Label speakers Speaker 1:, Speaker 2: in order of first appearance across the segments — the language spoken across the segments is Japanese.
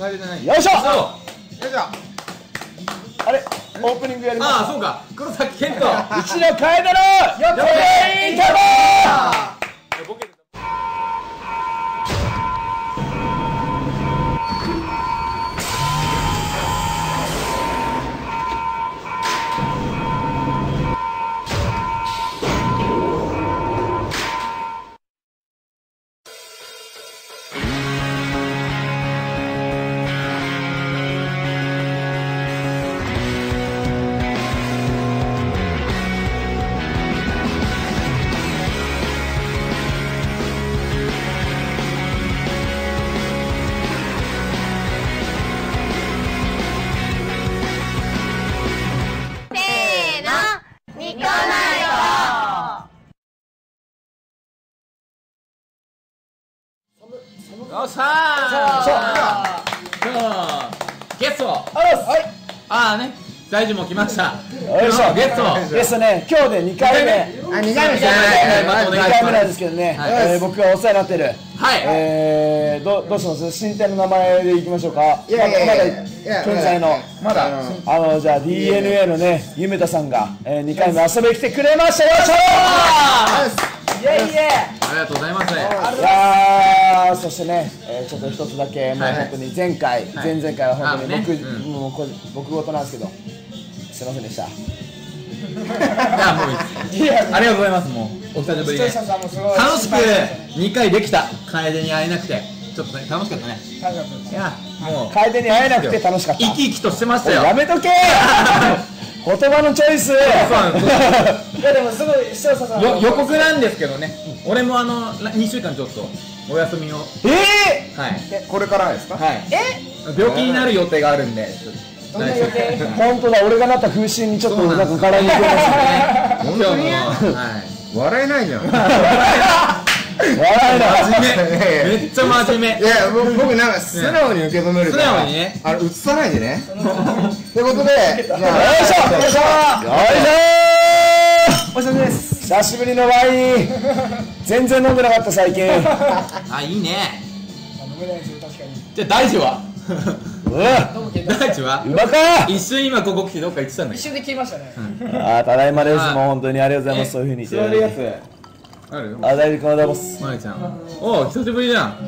Speaker 1: 楓じゃない。
Speaker 2: よいしょ。
Speaker 3: よいしょ。
Speaker 2: あれオープニングやりました。
Speaker 1: ああそうか。黒崎健人。
Speaker 2: うちの楓のよっていいかも。
Speaker 1: よっしゃー。今日ゲスト。ああね。大臣も来ました。
Speaker 2: よいしょ。
Speaker 1: ゲスト。
Speaker 2: ゲストね、今日で2回目。
Speaker 3: 2回目ですね。
Speaker 2: 2回目なんですけどね、僕がお世話になってる。
Speaker 1: はい。
Speaker 2: どうします？新店の名前でいきましょうか。まだ現在の
Speaker 1: まだ
Speaker 2: じゃあ DNA のね夢田さんが2回目遊びに来てくれました。よいしょ。イエイイエイ。
Speaker 1: ありがとうございます。
Speaker 2: いやー、そしてね、ちょっと一つだけ、もう本当に前回、前々回は本当にもう僕事なんですけど、すいませんでした。
Speaker 1: いやもういいです。ありがとうございます。もうお久しぶりで楽しく2回できた。楓に会えなくてちょっとね楽しかったね。いやもう
Speaker 2: 楓に会えなくて楽しかった。
Speaker 1: 生き生きとしてましたよ。
Speaker 2: やめとけ言葉のチョイス。いやでもすごい視聴者さん
Speaker 1: 予告なんですけどね。俺も2週間ちょっとお休みを。はい。
Speaker 3: これからですか？
Speaker 1: はい。病気になる予定があるんで。
Speaker 2: どんな予定？本当だ、俺がなった風疹にちょっとなんか絡みに行きますね。
Speaker 1: 本当に？はい。
Speaker 3: 笑えないじゃん。
Speaker 2: 笑えない。
Speaker 1: 真面目。めっちゃ真面目。
Speaker 3: いや僕なんか素直に受け止めるから。
Speaker 1: 素直にね。
Speaker 3: 映さないでね。ということで、
Speaker 2: よいしょよいしょよいしょ。お久しぶりです。久しぶりのワイン。全然飲んでなかった最近。
Speaker 1: あ、いいね。飲めないですよ確かに。じゃあ大地は？大地は？うまか。一瞬今ここ来てどっか行ってたんだけど。一瞬で消えましたね。あ、ただいまです。もう本当にありがとうございます。そういう風に言って。座るやつ。あるよ。あ、大地君おはようございます。まりちゃん。おお、久しぶりじゃん。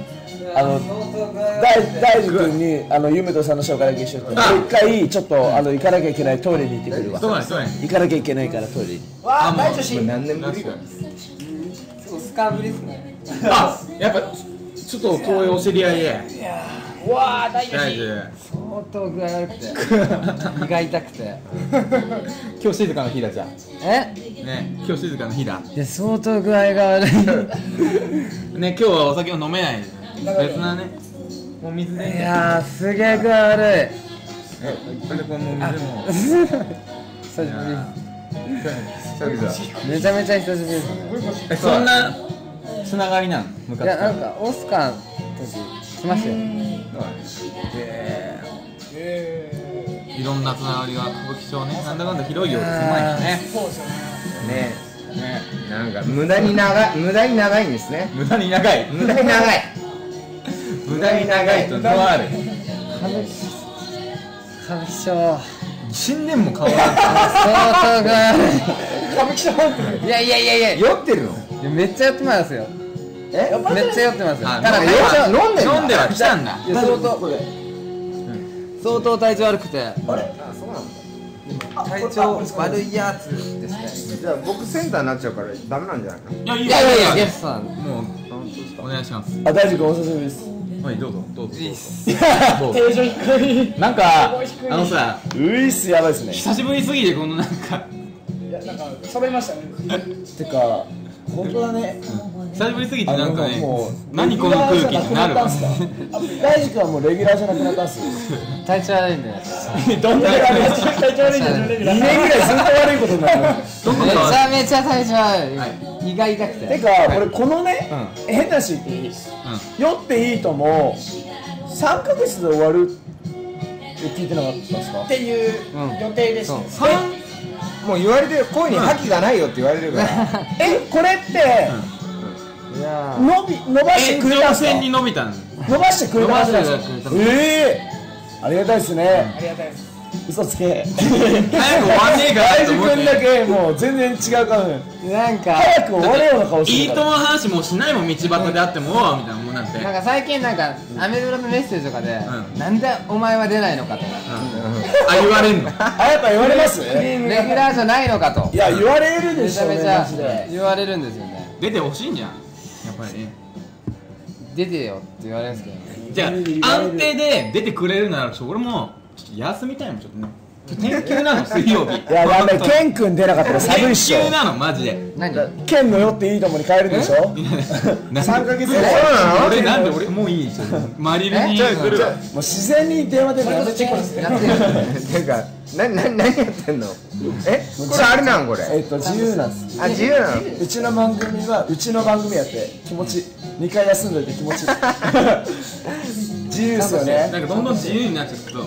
Speaker 1: 大地君にゆめとさんの紹介だけしようと。一回ちょっと行かなきゃいけないトイレに行ってくるわ。そうね。行かなきゃいけないからトイレに。わあ、大女子。何年ぶり？スカーぶりですね。あ、やっぱちょっと遠いお知り合いで。わあ、大女子。相当具合悪くて胃が痛くて。今日静かな日だじゃん。ね、今日静かな日だ。いや、相当具合が悪い。ね、今日はお酒を飲めない。別なね。もう水で。いやー、すげえ具合悪い。これもう水も。久しぶり。めちゃめちゃ久しぶりです。そんなつながりなの？いや、なんかオスカーの時来ましたよ。いろんなつながりが歌舞伎町ね、なんだかんだ広いようです。狭いよね。そうですよね。ね、なんか無駄に長いんですね。無駄に長い。無駄に長い。無駄に長いとのある。歌舞伎町。新年も変わらん。相当が。歌舞伎町。いや酔ってるの？めっちゃ酔ってますよ。めっちゃ酔ってますよ。ただ飲んでは来たんだ。相当体調悪くて。あれ？そうなんだ。体調悪いやつですね。じゃあ僕センターになっちゃうからダメなんじゃないの？いやゲストさんもうお願いします。あ、大丈夫、お久しぶりです。はい、どうぞ。いいっす。定常低い。なんかさ、ウイスやばいっすね。久しぶりすぎてこのなんか。いやなんか喋りましたね。てか本当だね。久しぶりすぎてなんかね、何この空気ってなるわ。大地君はもうレギュラーじゃなくなったんすよ。体調悪いんで。どんな体調悪いんだよ。2年ぐらいずっと悪いことになる。めちゃめちゃ体調悪い。胃が痛くて。てか俺このね、変なし酔っていいとも3ヶ月で終わるって聞いてなかったですか？っていう予定です。もう言われてる、声に覇気がないよって言われるから。これって伸ばしてくれたんですか？延長線に伸びたん。
Speaker 2: 伸ばしてくれたはずなんですよ。ありがたいですね。
Speaker 4: ありがたいです。
Speaker 2: 嘘つけ。
Speaker 5: 早く終わんねえか
Speaker 2: 大地君だけもう全然違う顔。
Speaker 4: なんか
Speaker 2: 早く終われような顔して
Speaker 5: いいともの話もうしないもん、道端であってもみたいなもんなんて。
Speaker 4: なんか最近なんかアメブロのメッセージとかでなんでお前は出ないのかとか
Speaker 5: あ、言われんの。
Speaker 2: やっぱ言われます？
Speaker 4: レギュラーじゃないのかと
Speaker 2: いや言われるで
Speaker 4: め
Speaker 2: しょね。
Speaker 4: ちゃめちゃ
Speaker 2: マジで
Speaker 4: 言われるんですよね。
Speaker 5: 出てほしいんじゃん、やっぱりね。
Speaker 4: 出てよって言われるんですけどね。
Speaker 5: じゃあ安定で出てくれるなら俺もちょっと休みたいもん、ちょっとね。研究なの、水曜日。
Speaker 2: いやダメ、ケン君出なかったら寒いっしょ。
Speaker 5: 研究なのマジで。
Speaker 4: 何？
Speaker 2: ケンのよっていいともに帰るでしょ。
Speaker 3: 3ヶ月後。
Speaker 5: 俺なんで俺もういいですよ。マリルに来るわ。
Speaker 2: もう自然に電話でもやめてこい。
Speaker 3: てか何やってんの？これあれなんこれ？
Speaker 2: 自由なんです。
Speaker 3: あ、自由なの？
Speaker 2: うちの番組はうちの番組やって気持ち2回休んどいて気持ち自由ですよね。
Speaker 5: なんかどんどん自由になっちゃうと。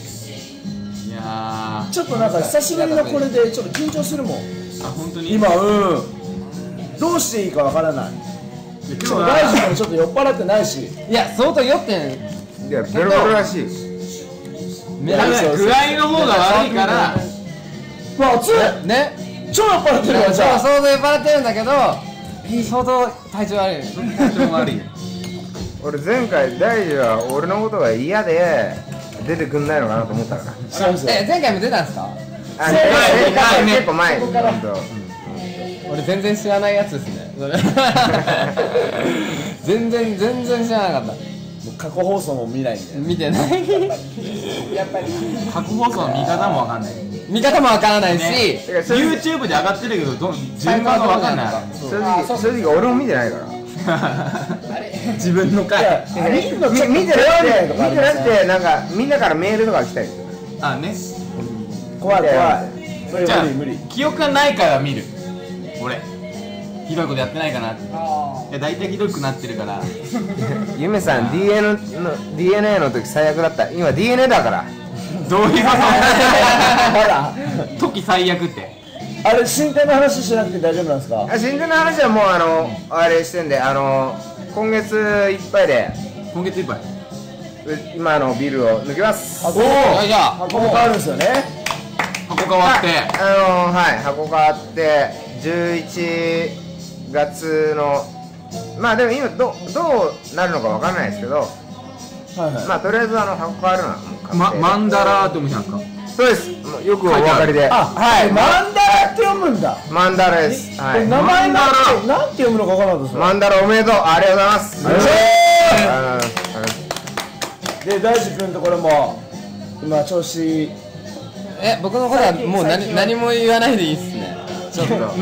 Speaker 2: ちょっとなんか久しぶりのこれでちょっと緊張するもん。
Speaker 5: あ、本当に
Speaker 2: 今どうしていいかわからない。今日大臣もちょっと酔っ払ってないし。
Speaker 4: いや相当酔ってん。
Speaker 3: いやベロベロらしい。
Speaker 5: 具合の方が悪いから。
Speaker 2: わ、熱い
Speaker 4: ね。
Speaker 2: 超酔っ払ってるわ。じゃあ
Speaker 4: 相当酔っ払ってるんだけど相当体調悪い。
Speaker 5: 体調悪い。
Speaker 3: 俺前回大臣は俺のことが嫌で出てくんないのかなと思ったから。
Speaker 4: 前回も出たんすか？
Speaker 3: 結構前。
Speaker 4: 俺全然知らないやつですね。全然知らなかった。
Speaker 2: 過去放送も見ないんで。
Speaker 4: 見てない。
Speaker 5: やっぱり過去放送の見方もわかんない。
Speaker 4: 見方もわからないし、
Speaker 5: YouTube で上がってるけど順番がわかんない。
Speaker 3: 正直俺も見てないから。
Speaker 5: 自分の回
Speaker 3: 見てなくてなんかみんなからメールとか来たり。
Speaker 5: あね。
Speaker 2: 怖い。
Speaker 5: じゃあ記憶がないから見る。俺ひどいことやってないかなって。いや大体ひどくなってるから。
Speaker 3: ゆめさん DNA の時最悪だった。今 DNA だから。
Speaker 5: どういうこと？
Speaker 2: ほら
Speaker 5: 時最悪って。
Speaker 2: あれ進展の話しなくて大丈夫なんですか？
Speaker 3: 進展の話はもうあれしてんで今月いっぱいで。
Speaker 5: 今月いっぱい。
Speaker 3: 今ビルを抜けます。
Speaker 2: 箱も変わるんですよね。
Speaker 5: 箱変わって。
Speaker 3: はい箱変わって11月のまあでも今どうなるのかわからないですけど、まあとりあえず箱変わるのはもう確定。
Speaker 5: マンダラーってお店なんですか？
Speaker 3: そうです。よくお分かりで。
Speaker 2: はい。マンダラって読むんだ。
Speaker 3: マンダラです。はい。
Speaker 2: 名前なんて読むのか分からなかったです。
Speaker 3: マンダラおめでとう。ありがとうございます。
Speaker 2: で大地君のところも今調子。
Speaker 4: 僕のことはもう何も言わないでいいっすね。ちょっと疲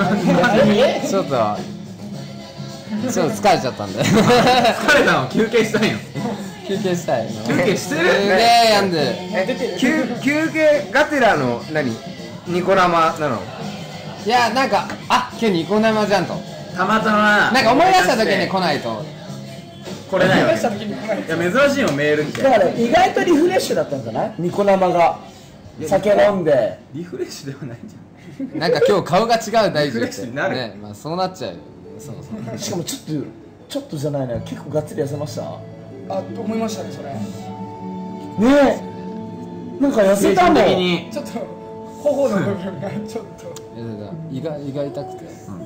Speaker 4: れちゃったんで。
Speaker 5: 疲れたの休憩したいの。
Speaker 4: 休憩したい。
Speaker 5: 休憩してる？
Speaker 4: 病んでる。
Speaker 3: 休憩がてらのニコ生なの？
Speaker 4: いやなんか今日ニコ生じゃんと。
Speaker 5: たまたま
Speaker 4: なんか思い出した時に来ないと。
Speaker 5: これないよ。いや珍しいよメールって。
Speaker 2: だから意外とリフレッシュだったんじゃない？ニコ生が酒飲んで。
Speaker 5: リフレッシュではないじ
Speaker 4: ゃん。なんか今日顔が違う大事
Speaker 5: って。ね、
Speaker 4: まあそうなっちゃうよ。そう。
Speaker 2: しかもちょっとじゃないな、結構がっつり痩せました。
Speaker 4: と思いましたねそれ。
Speaker 2: ねえ。なんか痩せたもん。ち
Speaker 4: ょっと頬の部分がちょっと。胃が痛くて。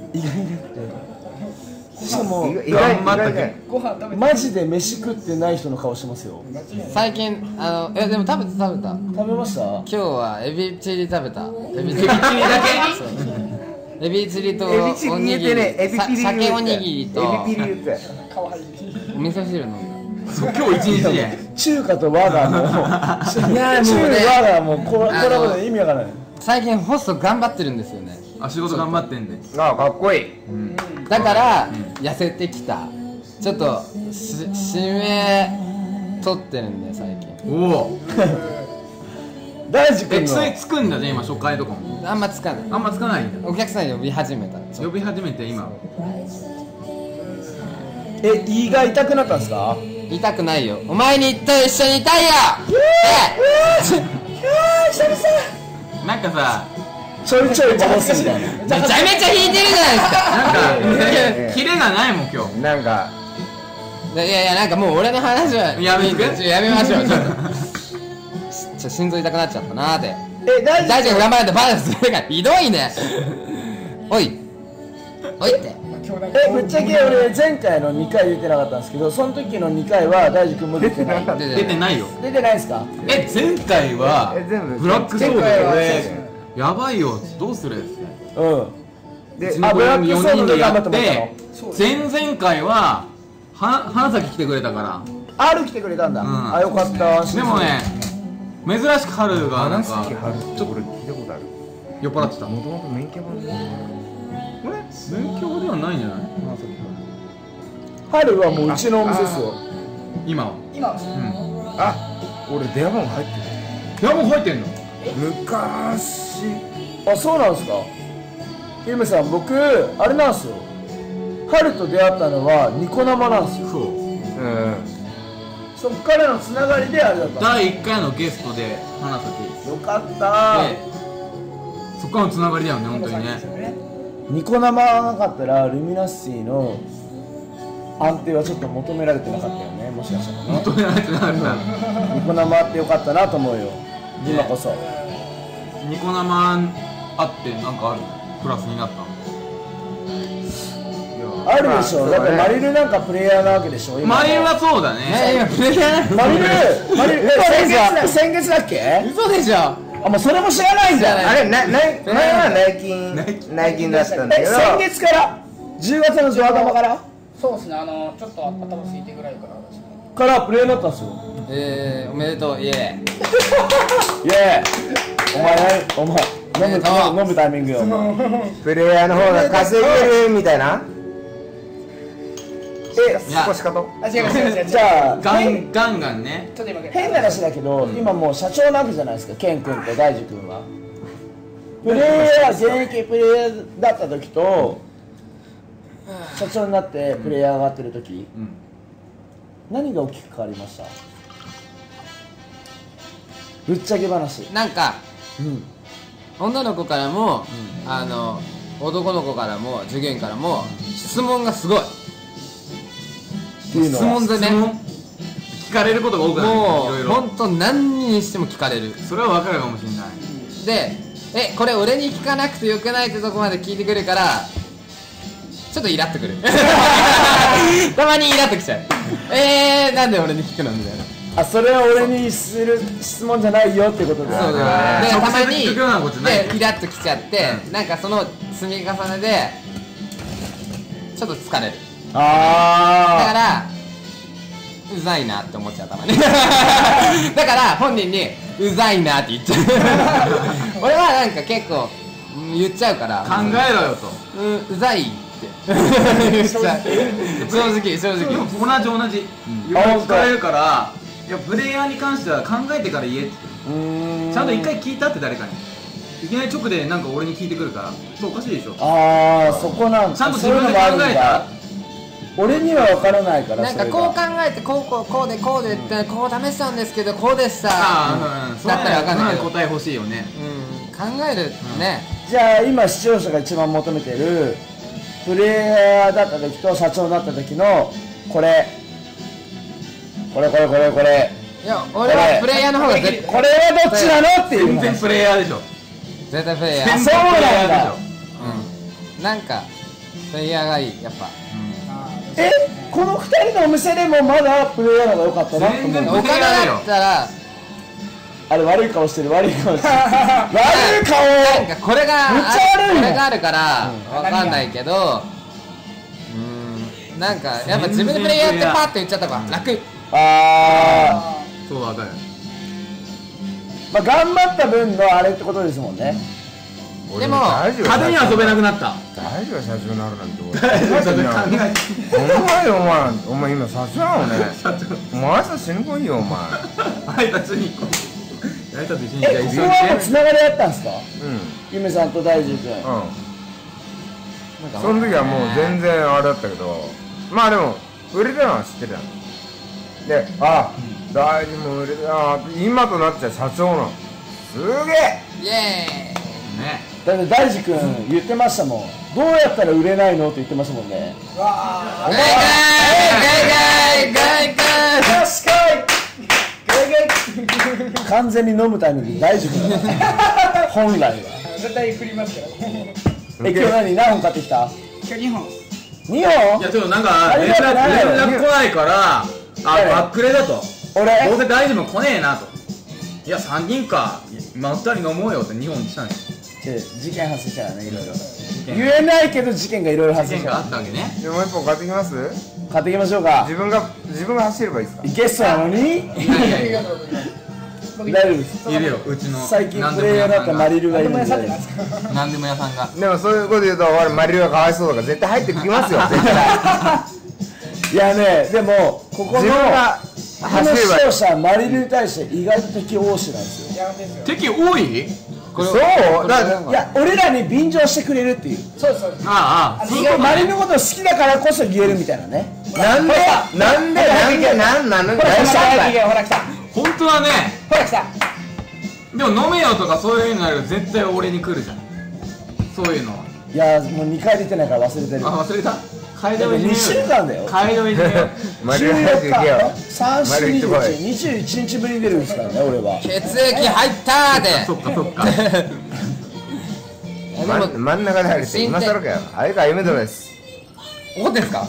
Speaker 2: しかもマジで飯食ってない人の顔してますよ。
Speaker 4: 最近でも食べた。
Speaker 2: 食べました？
Speaker 4: 今日はエビチリ食べた。エビチリだけ？エビチリとおにぎり、鮭おにぎりとお味噌汁飲んだ。
Speaker 5: 今日一日で
Speaker 2: 中華と和がもういやもう和がもうコラボで意味わからない。
Speaker 4: 最近ホスト頑張ってるんですよね。
Speaker 5: 仕事頑張ってんで。
Speaker 3: かっこいい。
Speaker 4: だから痩せてきた。ちょっと指名取ってるんで最近。
Speaker 5: おお。
Speaker 2: 大地君の
Speaker 5: つくんだね今初回とかも。
Speaker 4: あんまつかない。
Speaker 5: あんまつかないんだ。
Speaker 4: お客さん呼び始めた。
Speaker 5: 呼び始めて今。
Speaker 2: 胃が痛くなったんですか？
Speaker 4: 痛くないよ。お前に一緒にいたいよ。
Speaker 2: 久々。
Speaker 5: なんかさ。
Speaker 2: ちょいちょい戻すみたいな。
Speaker 4: めちゃめちゃ弾いてるじゃないですか。
Speaker 5: なんかキレがないもん今日。
Speaker 3: なんか
Speaker 4: いやなんかもう俺の話は
Speaker 5: やめ
Speaker 4: ましょう。ちょっと心臓痛くなっちゃったなーって。大丈夫頑張れってバカするからひどいね。おいって。
Speaker 2: ぶっちゃけ俺前回の2回出てなかったんですけど、その時の2回は大地君も出てない。
Speaker 5: 出てないよ。
Speaker 2: 出てないですか？
Speaker 5: 前回はブラックソードでやばいよ、どうする？
Speaker 2: で、ブラックソードで頑張ってもらったの。
Speaker 5: 前々回は花咲来てくれたから。
Speaker 2: 春来てくれたんだ。あ、よかった。
Speaker 5: でもね、珍しく春がなんか
Speaker 3: ちょっと聞いたことある。
Speaker 5: 酔っ払ってた。
Speaker 3: もともと免許版。
Speaker 5: 勉強ではないんじゃない？
Speaker 2: 春はもううちのお店ですよ。
Speaker 5: 今は。
Speaker 3: あ、俺電話番号入ってる。
Speaker 5: 電話番号入ってんの？
Speaker 3: 昔。
Speaker 2: あ、そうなんですか。ゆめさん、僕あれなんですよ。春と出会ったのはニコ生なんですよ。そっからのつながりであれだった。
Speaker 5: 第1回のゲストで花咲。
Speaker 2: よかった。
Speaker 5: そっからのつながりだよね、本当にね。
Speaker 2: ニコ生がなかったらルミナッシーの安定はちょっと求められてなかったよね、もしかしたらね。
Speaker 5: 求められてなかった。
Speaker 2: ニコ生あってよかったなと思うよ、今こそ。
Speaker 5: ニコ生あってなんかある？プラスになった？
Speaker 2: あるでしょ。だってマリルなんかプレイヤーなわけでしょ。
Speaker 5: マリルはそうだね。
Speaker 4: 今プレイヤー。
Speaker 2: マリル先月だっけ？
Speaker 4: 嘘でしょ。
Speaker 2: あ、もうそれも知らないんだ。
Speaker 3: あれ、前は内勤だったんだけど。
Speaker 2: 先月から10月の上頭から。
Speaker 6: そうですね、ちょっと頭ついてぐらいからですね。
Speaker 2: からプレイになったんですよ。
Speaker 4: おめでとう、イエーイ。
Speaker 2: イエーイ。お前飲むタイミングよ。
Speaker 3: プレイヤーの方が稼げるみたいな。少しかと。
Speaker 6: 違う。
Speaker 2: じゃあ
Speaker 5: ガンガンね。
Speaker 2: 変な話だけど、今もう社長なわけじゃないですか、ケン君と大樹君は。プレイヤー、現役プレイヤーだった時と社長になってプレイヤー上がってる時、何が大きく変わりました？ぶっちゃけ話。
Speaker 4: なんか、女の子からも、男の子からも従業員からも質問がすごい。質問でね、
Speaker 5: 聞かれることが多くなる。
Speaker 4: もう本当何にしても聞かれる。
Speaker 5: それは分かるかもしれない。
Speaker 4: で、これ俺に聞かなくてよくないってとこまで聞いてくるから、ちょっとイラっとくる。たまにイラっときちゃう。なんで俺に聞くのみたいな。
Speaker 2: あ、それは俺にする質問じゃないよってことで。
Speaker 4: そうだね。で、たまにイラっときちゃって、なんかその積み重ねでちょっと疲れる。だからうざいなって思っちゃうたまに。だから本人にうざいなって言っちゃう。俺はなんか結構言っちゃうから、
Speaker 5: 考えろよと、
Speaker 4: うざいって言っちゃう。正直同じよく聞かれるから、いやプレイヤーに関しては考えてから言えって。ちゃんと一回聞いたって誰かに。いきなり直でなんか俺に聞いてくるから、そうおかしいでしょ。
Speaker 2: ああ、そこなんだ。
Speaker 5: ちゃんと自分で考えた。
Speaker 2: 俺には分からないから。
Speaker 4: なんかこう考えてこうでってこう試したんですけどこうでした。だったら分かんないけど
Speaker 5: 答え欲しいよね。
Speaker 4: 考えるね。
Speaker 2: じゃあ今視聴者が一番求めてるプレイヤーだった時と社長だった時のこれ。いや
Speaker 4: 俺はプレイヤーの方が絶対。
Speaker 2: これはどっちなのっていう。
Speaker 5: 全然プレイヤーでしょ。
Speaker 4: 絶対プレイヤー。
Speaker 2: そうなんだ。
Speaker 4: なんかプレイヤーがいいやっぱ。
Speaker 2: この2人のお店でもまだプレイヤーの方が良かったなと思う。
Speaker 4: 他だったら
Speaker 2: あれ悪い顔してる。悪い顔。なんか
Speaker 4: これがあるから分かんないけど、なんかやっぱ自分でプレイヤーってパッと言っちゃった方が楽。
Speaker 5: そう分かる。
Speaker 2: まあ頑張った分のあれってことですもんね。
Speaker 4: でも
Speaker 5: 派手に遊べなくなった。
Speaker 3: 大丈夫、社長になるなんて。お前今社長なのね。お前挨拶しに来いよお前。
Speaker 5: 挨拶に行こう。挨拶しに行こう。
Speaker 2: ここはつながりあったんですか？ゆめさんと大樹君。
Speaker 3: その時はもう全然あれだったけど、まあでも売れたのは知ってたので、大事も売れたな。今となっちゃ社長なの。すげえ。
Speaker 4: イエーイ。
Speaker 5: ね。
Speaker 2: だって大地君言ってましたもん。 どうやったら売れないのって言ってますもんね。完全に飲むタイミングで大丈夫だ本来は
Speaker 6: 絶対振りますから。
Speaker 2: 今日何本買ってきた？
Speaker 6: 今日2本。
Speaker 2: 2本？
Speaker 5: いやちょっとなんか連絡来ないからバックレだと
Speaker 2: 俺
Speaker 5: どうせ大丈夫来ねえなと。いや3人かまったり飲もうよって2本にしたんですよ。
Speaker 2: 事件発生したらね、いろいろ言えないけど事件がいろいろ発生した。
Speaker 5: 事件があったわけね。
Speaker 3: でもう一本買ってきます？
Speaker 2: 買っていきましょうか。
Speaker 3: 自分が走ればいいですか？
Speaker 2: ゲストなのに？
Speaker 5: いや
Speaker 2: 大丈夫です。
Speaker 5: いるようちの
Speaker 2: 最近プレイヤーだったマリルがいるんで。
Speaker 5: 何でも屋さんが。
Speaker 3: でもそういうこと言うと俺マリルがかわいそうだから絶対入ってきますよ絶対。
Speaker 2: いやね、でもここの視聴者マリルに対して意外と敵多しなんですよ。
Speaker 5: 敵多い？
Speaker 3: そう
Speaker 2: いや、俺らに便乗してくれるっていう。
Speaker 6: そうですそうです。
Speaker 2: マリのこと好きだからこそ言えるみたいなね。
Speaker 3: なんで
Speaker 6: ほら来た。
Speaker 5: 本当はね。
Speaker 6: ほら来た。
Speaker 5: でも飲めよとかそういうのなると絶対俺に来るじゃん。そういうのは。
Speaker 2: いやもう2回出てないから忘れてる。
Speaker 5: あ、忘れた？帰りをいじめよう。
Speaker 2: 2週間だよ。
Speaker 5: 帰りをいじめよう。
Speaker 3: マリル早く行けよ。
Speaker 2: 3、4、21日ぶりに出るんですからね、俺は。
Speaker 4: 血液入ったーで。
Speaker 5: そっかそっか。
Speaker 3: 真ん中で入る人今更かよ。あれか夢ドです。
Speaker 4: 怒ってんすか？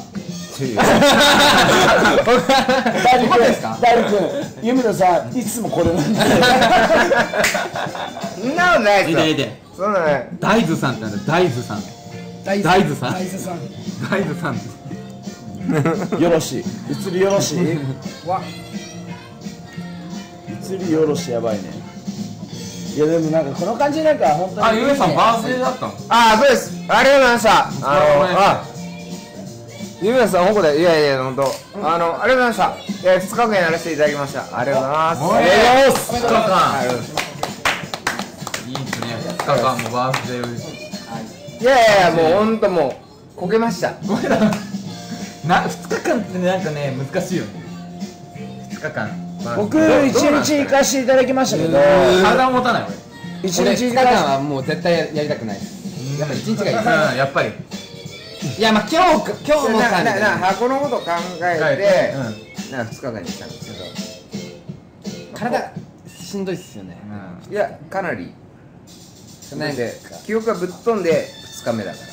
Speaker 2: 大理君、夢田さんいつもこれなんで。
Speaker 3: そんなことないですよ。
Speaker 5: いて。
Speaker 3: そんなね。
Speaker 5: 大豆さんってなんだ。大豆さん。大豆さん。大豆さん。
Speaker 2: よろしい。映りよろしい。映りよろしいやばいね。いやでもなんかこの感じなんか本当に。
Speaker 5: あ、ゆめさんバースデーだったの？
Speaker 3: あ、そうです。ありがとうございました。ゆめさん、ほこで、いや、ほんと、ありがとうございました。2日間やらせていただきました。ありがとうございます。
Speaker 5: おめでとうございます。2日間。いいですね。2日間もバースデー。
Speaker 3: いや、もうほんともう、こけました。
Speaker 5: 2日間ってなんかね、難しいよね。2日間。
Speaker 2: 僕、1日行かせていただきましたけど、
Speaker 5: 体持たない
Speaker 2: 俺。
Speaker 4: 1日間はもう絶対やりたくない。やっぱ1日がいい。
Speaker 5: やっぱり。
Speaker 4: いや、まあ今日もさ、
Speaker 3: 箱のこと考えて、2日間にしたんですけど、
Speaker 4: 体しんどいっすよね。
Speaker 3: いや、かなりなんで記憶がぶっ飛んで2日目だから、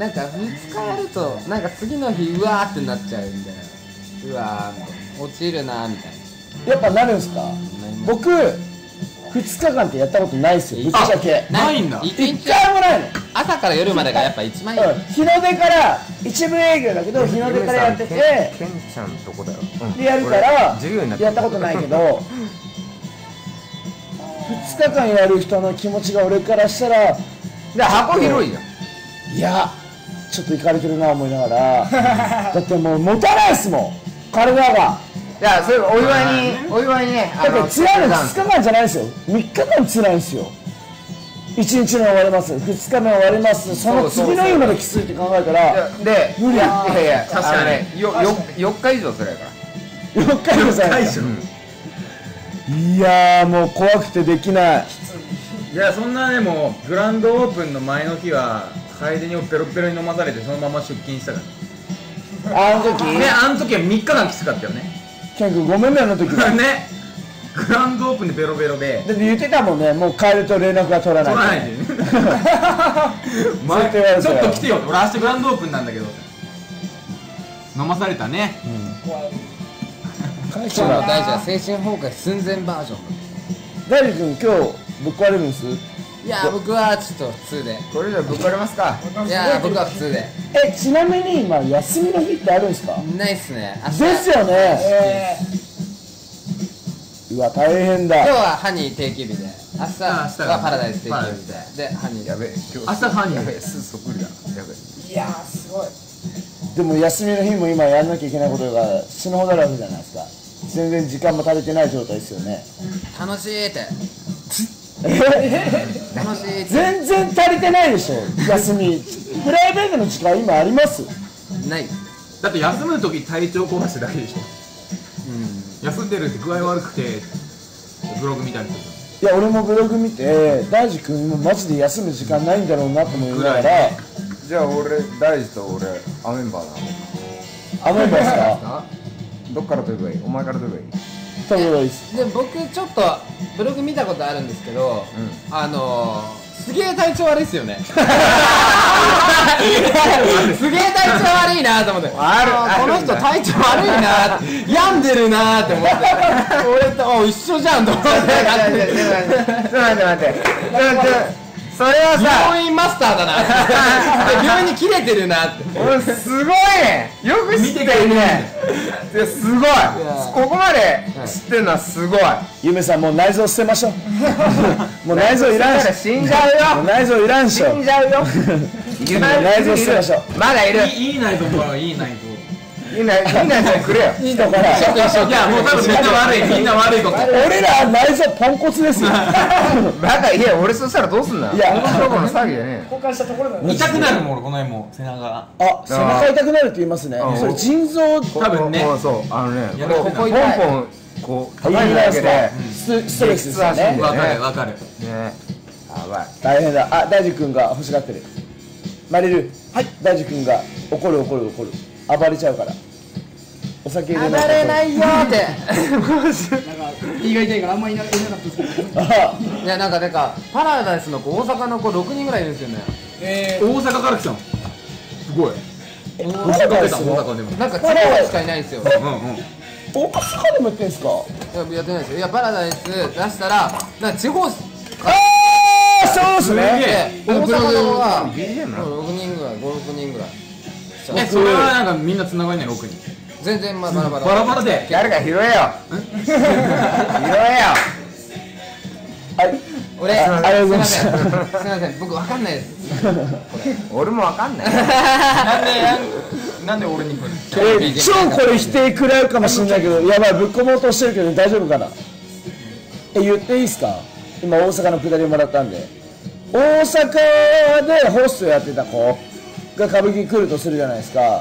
Speaker 4: なんか2日やるとなんか次の日うわーってなっちゃうんで、うわー落ちるなーみたい
Speaker 2: な。やっぱなるんすか？僕2日間ってやったことないっすよ、ぶっちゃけ。
Speaker 5: ないんだ。
Speaker 2: 1回もないの。
Speaker 4: 朝から夜までがやっぱ一番いい。
Speaker 2: 日の出から一部営業だけど日の出からやってて、
Speaker 3: ケンちゃんとこだよ。
Speaker 2: でやるからやったことないけど、2日間やる人の気持ちが俺からしたら、
Speaker 3: で箱広いじゃん。
Speaker 2: いやちょっといかれてるな思いながら、だってもう持たないっすもん体が。
Speaker 3: いや、それお祝いにね。
Speaker 2: だって辛いの2日間じゃないですよ、3日間辛いんですよ。1日目終わります、2日目終わります、その次の日まできついって考えたら
Speaker 3: で、
Speaker 2: 無理。いや
Speaker 3: 確かに4日以上それやから
Speaker 2: 4日以上それやから。いやもう怖くてできない。
Speaker 5: いや、そんなね、もうグランドオープンの前の日は楓にをペロペロに飲まされてそのまま出勤したから。
Speaker 2: あの時
Speaker 5: ね、あの時は3日間きつかったよね。
Speaker 2: ケン君ごめんね、あの時は
Speaker 5: ね、グランドオープンでベロベロで。
Speaker 2: だって言ってたもんね、もう帰ると連絡が取らない。
Speaker 5: 取らないでちょっと来てよって、俺明日グランドオープンなんだけど飲まされたね。
Speaker 4: 今日の大事は精神崩壊寸前バージョン。
Speaker 2: 大地君今日ぶっ壊れるんです？
Speaker 4: いや、僕はちょっと普通で。
Speaker 3: これじゃぶっ壊れますか？
Speaker 4: いや、僕は普通で。
Speaker 2: ちなみに今休みの日ってあるんですか？
Speaker 4: ないっすね。
Speaker 2: ですよね。うわ大変だ。
Speaker 4: 今日はハニー定休日で、明日はパラダイス定休日で、ハニー。
Speaker 3: やべえ、
Speaker 5: 明日ハニー。
Speaker 3: やべえ、そっくりだ。やべえ。
Speaker 6: いやーすごい。
Speaker 2: でも休みの日も今やんなきゃいけないことが死ぬほどあるわけじゃないですか。全然時間も足りてない状態ですよね。
Speaker 4: 楽しいって。楽しいって。
Speaker 2: 全然足りてないでしょ。休み。プライベートの時間今あります？
Speaker 4: ない。
Speaker 5: だって休む時体調壊してだけでしょ。休んでるって具合悪くてブログ見たりする。
Speaker 2: いや俺もブログ見て大地君もマジで休む時間ないんだろうなと思いながら、
Speaker 3: じゃあ俺大地と俺アメンバーなの。
Speaker 2: アメンバーですか？
Speaker 3: どっから飛べばいい？お前から飛べばいい？
Speaker 2: 飛べばいいです。
Speaker 4: で僕ちょっとブログ見たことあるんですけど、すげえ体調悪いっすよね。すげえ体調悪いなと思って、この人体調悪いな、病んでるなって思って、俺と一緒じゃんと思って。
Speaker 3: ちょっと待って。それはさ、
Speaker 4: 病院マスターだな。病院に切れてるなって。
Speaker 3: 俺すごいね。よく知ってるね。すごい。ここまで知ってるのはすごい。
Speaker 2: ゆめさんもう内臓捨てましょう。もう内臓いらんし。
Speaker 3: 死んじゃうよ。
Speaker 2: 内臓いらんしょ。
Speaker 3: 死んじゃうよ。
Speaker 2: 内臓捨てましょう。
Speaker 3: まだいる。
Speaker 5: いい内臓もらう、いい内臓。
Speaker 3: いい内臓くれよ。
Speaker 2: いいのかな。
Speaker 5: いやもう多分みんな悪いこと。
Speaker 2: 俺ら内臓ポンコツですよ。
Speaker 3: バカ、いや俺そしたらどうすんの。
Speaker 2: いや
Speaker 3: この騒ぎじゃね
Speaker 6: 交換したところだね。
Speaker 5: 痛くなるもん俺この辺も背中が。
Speaker 2: あ、背中痛くなるって言いますね。それ腎臓
Speaker 5: 多分ね。
Speaker 3: そう、ポンポンこう
Speaker 2: 叩いただけでストレスですよね。
Speaker 5: わかる。
Speaker 3: ね。やばい。
Speaker 2: 大変だ。あ、大地君が欲しがってる。マリル。はい。大地君が怒る。暴れちゃうから。お酒入れない。
Speaker 4: 暴れないよーって。
Speaker 6: なんか胃が痛いからあんまりいなかったですけど。
Speaker 4: いやなんかパラダイスの子、大阪の子6人ぐらいいるんですよね。
Speaker 5: 大阪から来たの。すごい。
Speaker 2: 大阪ですね。
Speaker 5: 大阪でも。
Speaker 4: なんか地方しかいないんですよ。
Speaker 2: 大阪でもやってんすか？
Speaker 4: やってないですよ。いやパラダイス出したらなんか地方。
Speaker 2: ああ、そうですね。
Speaker 4: 大阪の子が
Speaker 3: BGM なの？
Speaker 4: 6人ぐらい、5、6人ぐらい。
Speaker 5: それはなんかみんな繋がりない6人。
Speaker 4: 全然バラバラ。
Speaker 5: バラバラで。
Speaker 3: 誰か拾えよ。拾えよ。
Speaker 2: はい。
Speaker 4: 俺、
Speaker 2: ありがとうございます。
Speaker 4: すみません、僕わかんないです。
Speaker 3: 俺もわかんない。
Speaker 5: なんで俺にこれ。
Speaker 2: 超これ否定食らうかもしれないけど、やばい、ぶっ込もうとしてるけど大丈夫かな。言っていいですか？今大阪の下りもらったんで、大阪でホストやってた子が歌舞伎来るとするじゃないですか。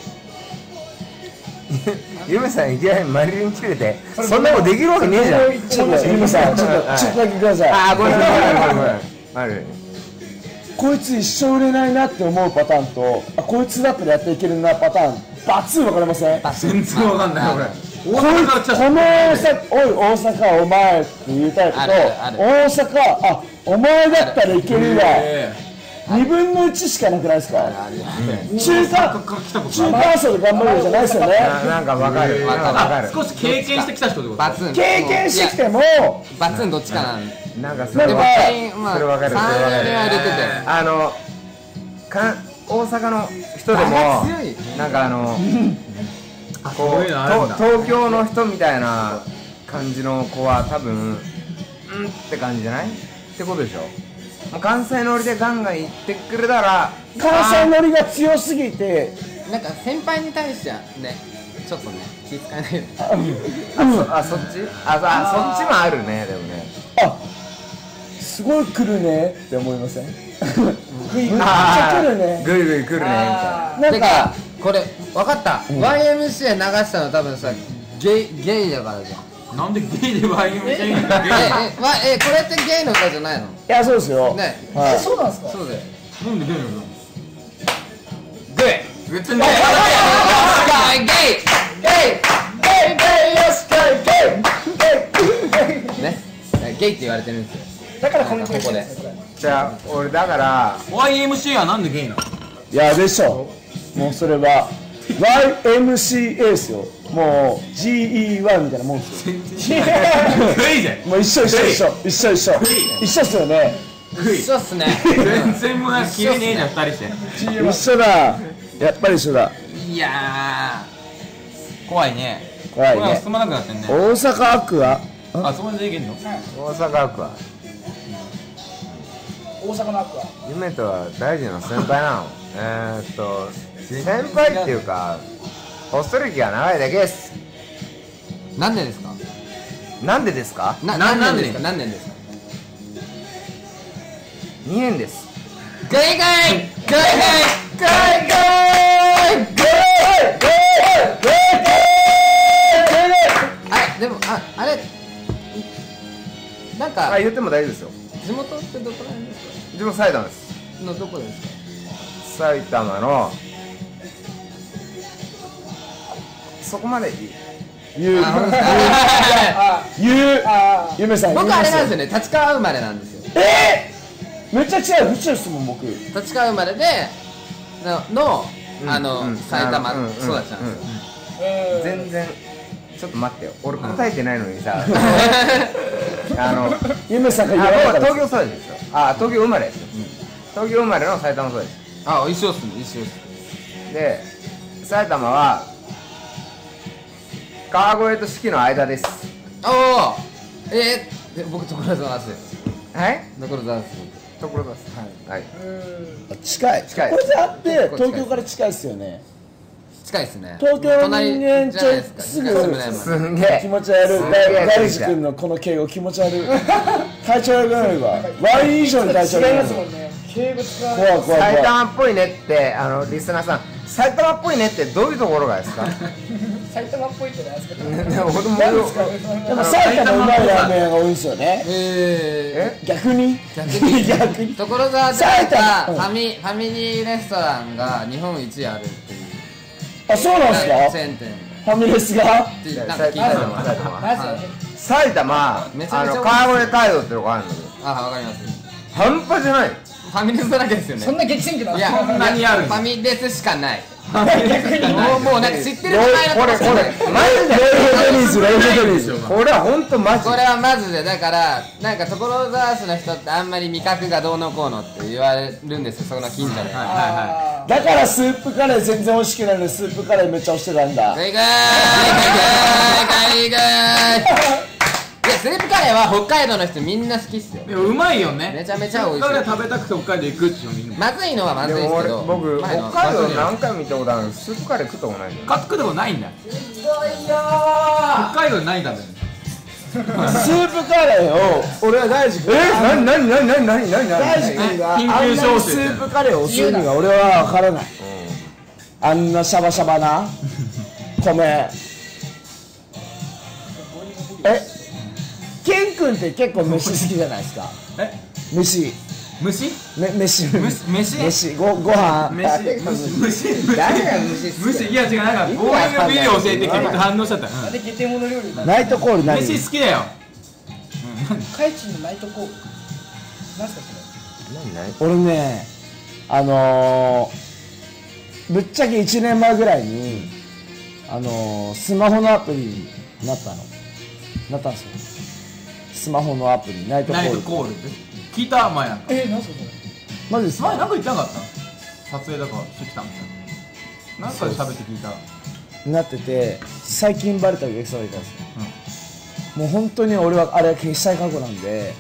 Speaker 3: ゆめさんいきなりマリリン切れて、そんなことできるわけねえじゃん。
Speaker 2: ちょっとゆめさん、ちょっとだけください。
Speaker 3: あ、ごめん。マリリン。
Speaker 2: こいつ一生売れないなって思うパターンと、あ、こいつだったらやっていけるなパターン、バツン分かりません？
Speaker 5: 全然わかんない俺。
Speaker 2: この大阪、おい大阪お前って言いたいこと、大阪、あ、お前だったらいけるわ。2分の1しかなくないですか？中間層で頑張るじゃないですよね。
Speaker 3: なんかわかる。
Speaker 5: 少し経験してきた人ってこと？
Speaker 2: 経験してきても
Speaker 4: バツンどっちかなん。
Speaker 3: なんかそれわかる。大阪の人でもなんか東京の人みたいな感じの子は多分って感じじゃない？ってことでしょ。関西乗りでガンガン行ってくれたら、
Speaker 2: 関西乗りが強すぎて、
Speaker 4: なんか先輩に対してはね、ちょっとね気遣えない。
Speaker 3: そっち？そっちもあるね。でもね、
Speaker 2: あ、すごい来るねって思いません？めっちゃ来るね。
Speaker 3: ぐいぐい来るねみたいな。
Speaker 4: なんかこれ分かった。YMCA 流したの多分さゲイだからじゃん。
Speaker 5: なんでゲイで YMCA
Speaker 4: これってゲイの歌じゃないの？
Speaker 2: いや、そうですよ。
Speaker 4: ね。
Speaker 6: そうなんですか？
Speaker 4: そうだよ。
Speaker 5: なんでゲイなの？
Speaker 4: ゲイ。
Speaker 5: 別に
Speaker 4: ゲイね。ゲイって言われてるんですよ。
Speaker 6: だからコメント
Speaker 4: ここで。
Speaker 3: じゃあ俺だから
Speaker 5: YMCA はなんでゲイなの？
Speaker 2: いやでしょ。もうそれは YMCA ですよ。もう GE1 みたいなもんですよ。もう一緒っすよね。
Speaker 4: 一緒っすね。
Speaker 5: 全然もうなんか消えねえじゃん2人して。
Speaker 2: 一緒だ。やっぱり一緒だ。
Speaker 5: いやー怖いね。
Speaker 2: 怖いね。
Speaker 5: 進まなくなってんね。
Speaker 2: 大阪アクア。
Speaker 5: あそこでいけんの？
Speaker 3: 大阪アクア。
Speaker 6: 大阪のアクア。
Speaker 3: 夢とは大事な先輩なの。先輩っていうかホスト歴が長いだけです。
Speaker 4: 何年ですか？
Speaker 3: なんでですか
Speaker 4: 何年ですか
Speaker 3: ？2年です。
Speaker 4: ガイガイでもあれなんか
Speaker 3: 言っても大丈夫ですよ。
Speaker 4: 地元ってどこら辺ですか？
Speaker 3: 地元埼玉です。
Speaker 4: のどこですか？
Speaker 3: 埼玉のそこまでいい。
Speaker 2: ゆめさん、
Speaker 4: 僕あれなんですよね、立川生まれなんですよ。
Speaker 2: めっちゃ違う、府中ですもん、僕。
Speaker 4: 立川生まれで埼玉育ちなんですよ。
Speaker 3: 全然ちょっと待ってよ、俺答えてないのにさ。
Speaker 2: ゆめさんが言われたから
Speaker 3: 東京育ちですよ。東京生まれですよ。東京生まれの埼玉育ちです。
Speaker 4: 一緒っすね、一緒っす。
Speaker 3: で、埼玉は川越と四季の間です。
Speaker 4: 僕所沢です。
Speaker 3: はい？
Speaker 4: 所沢です。
Speaker 3: 所沢です。はい。
Speaker 2: 近い。これであって東京から近いですよね。
Speaker 4: 近いですね。
Speaker 2: 東京の人間ちょいすぐ
Speaker 3: すげえ
Speaker 2: 気持ち悪い。大地君のこの敬語気持ち悪い。体調悪くなればワイン以上に体調悪くなる。埼
Speaker 3: 玉っぽいねってリスナーさん、埼玉っぽいねってどういうところがですか？
Speaker 6: 埼玉っぽいって何ですか？
Speaker 2: でも埼玉うまいラーメン屋が多いんですよね。逆に
Speaker 4: 所沢でファミリーレストランが日本一あるっていう。
Speaker 2: そうなんですか？
Speaker 4: チェーン店
Speaker 2: ファミレスが？
Speaker 4: なんか聞いたの。
Speaker 3: 埼玉川越街道ってとこあるんだけど。
Speaker 4: わかります。
Speaker 3: 半端じゃない。
Speaker 4: ファミレスだらけですよね。
Speaker 6: そんな激戦区だ。
Speaker 4: いや、
Speaker 5: そんなにある。
Speaker 4: ファミレスしかない。もうなんか知ってる
Speaker 3: 名前のこれマジでロイドリーズ。これは本当マジ。
Speaker 4: これはマジでだからなんか所沢市の人ってあんまり味覚がどうのこうのって言われるんですよ、そこの近所で。
Speaker 2: だからスープカレー全然美味しくないのにスープカレーめっちゃ推してたんだ。
Speaker 4: スープカレーは北海道の人みんな好きっすよ。
Speaker 5: うまいよね。
Speaker 4: めちゃめちゃ美味しい。
Speaker 5: スープカレー食べたくて北海道行くっていうのみんな。
Speaker 4: まずいのはまずいですけど、
Speaker 3: 僕北海道何回も行ったことあるのにスープカレー食ったことないんだよ。
Speaker 5: 食ったことないんだ。北海道にないんだね。
Speaker 2: スープカレーを俺は大地君大地君があんなにスープカレーを教えるには俺は分からない。あんなシャバシャバな米。ケン君って結構飯好きじゃないですか。飯ご飯
Speaker 3: 誰が
Speaker 5: 虫いや違う、なんかボーイングビデオ教えて結構反応しちゃった。
Speaker 2: ナイトコール何？
Speaker 5: 飯好きだよ。
Speaker 6: カイチのナイトコール何すかそれ？
Speaker 2: 俺ねぶっちゃけ1年前ぐらいにスマホのアプリになったんですよ。スマホのアプリナイトコール
Speaker 5: って聞いた前なんか。
Speaker 6: 何すかそれ？
Speaker 2: マジですか？
Speaker 5: 前なんか言ってなかった？撮影だからしてきたみたいな。なんかで喋って聞いた。
Speaker 2: なってて最近バレたお客さんがいたんですよ。もう本当に俺はあれは消したい過去なんで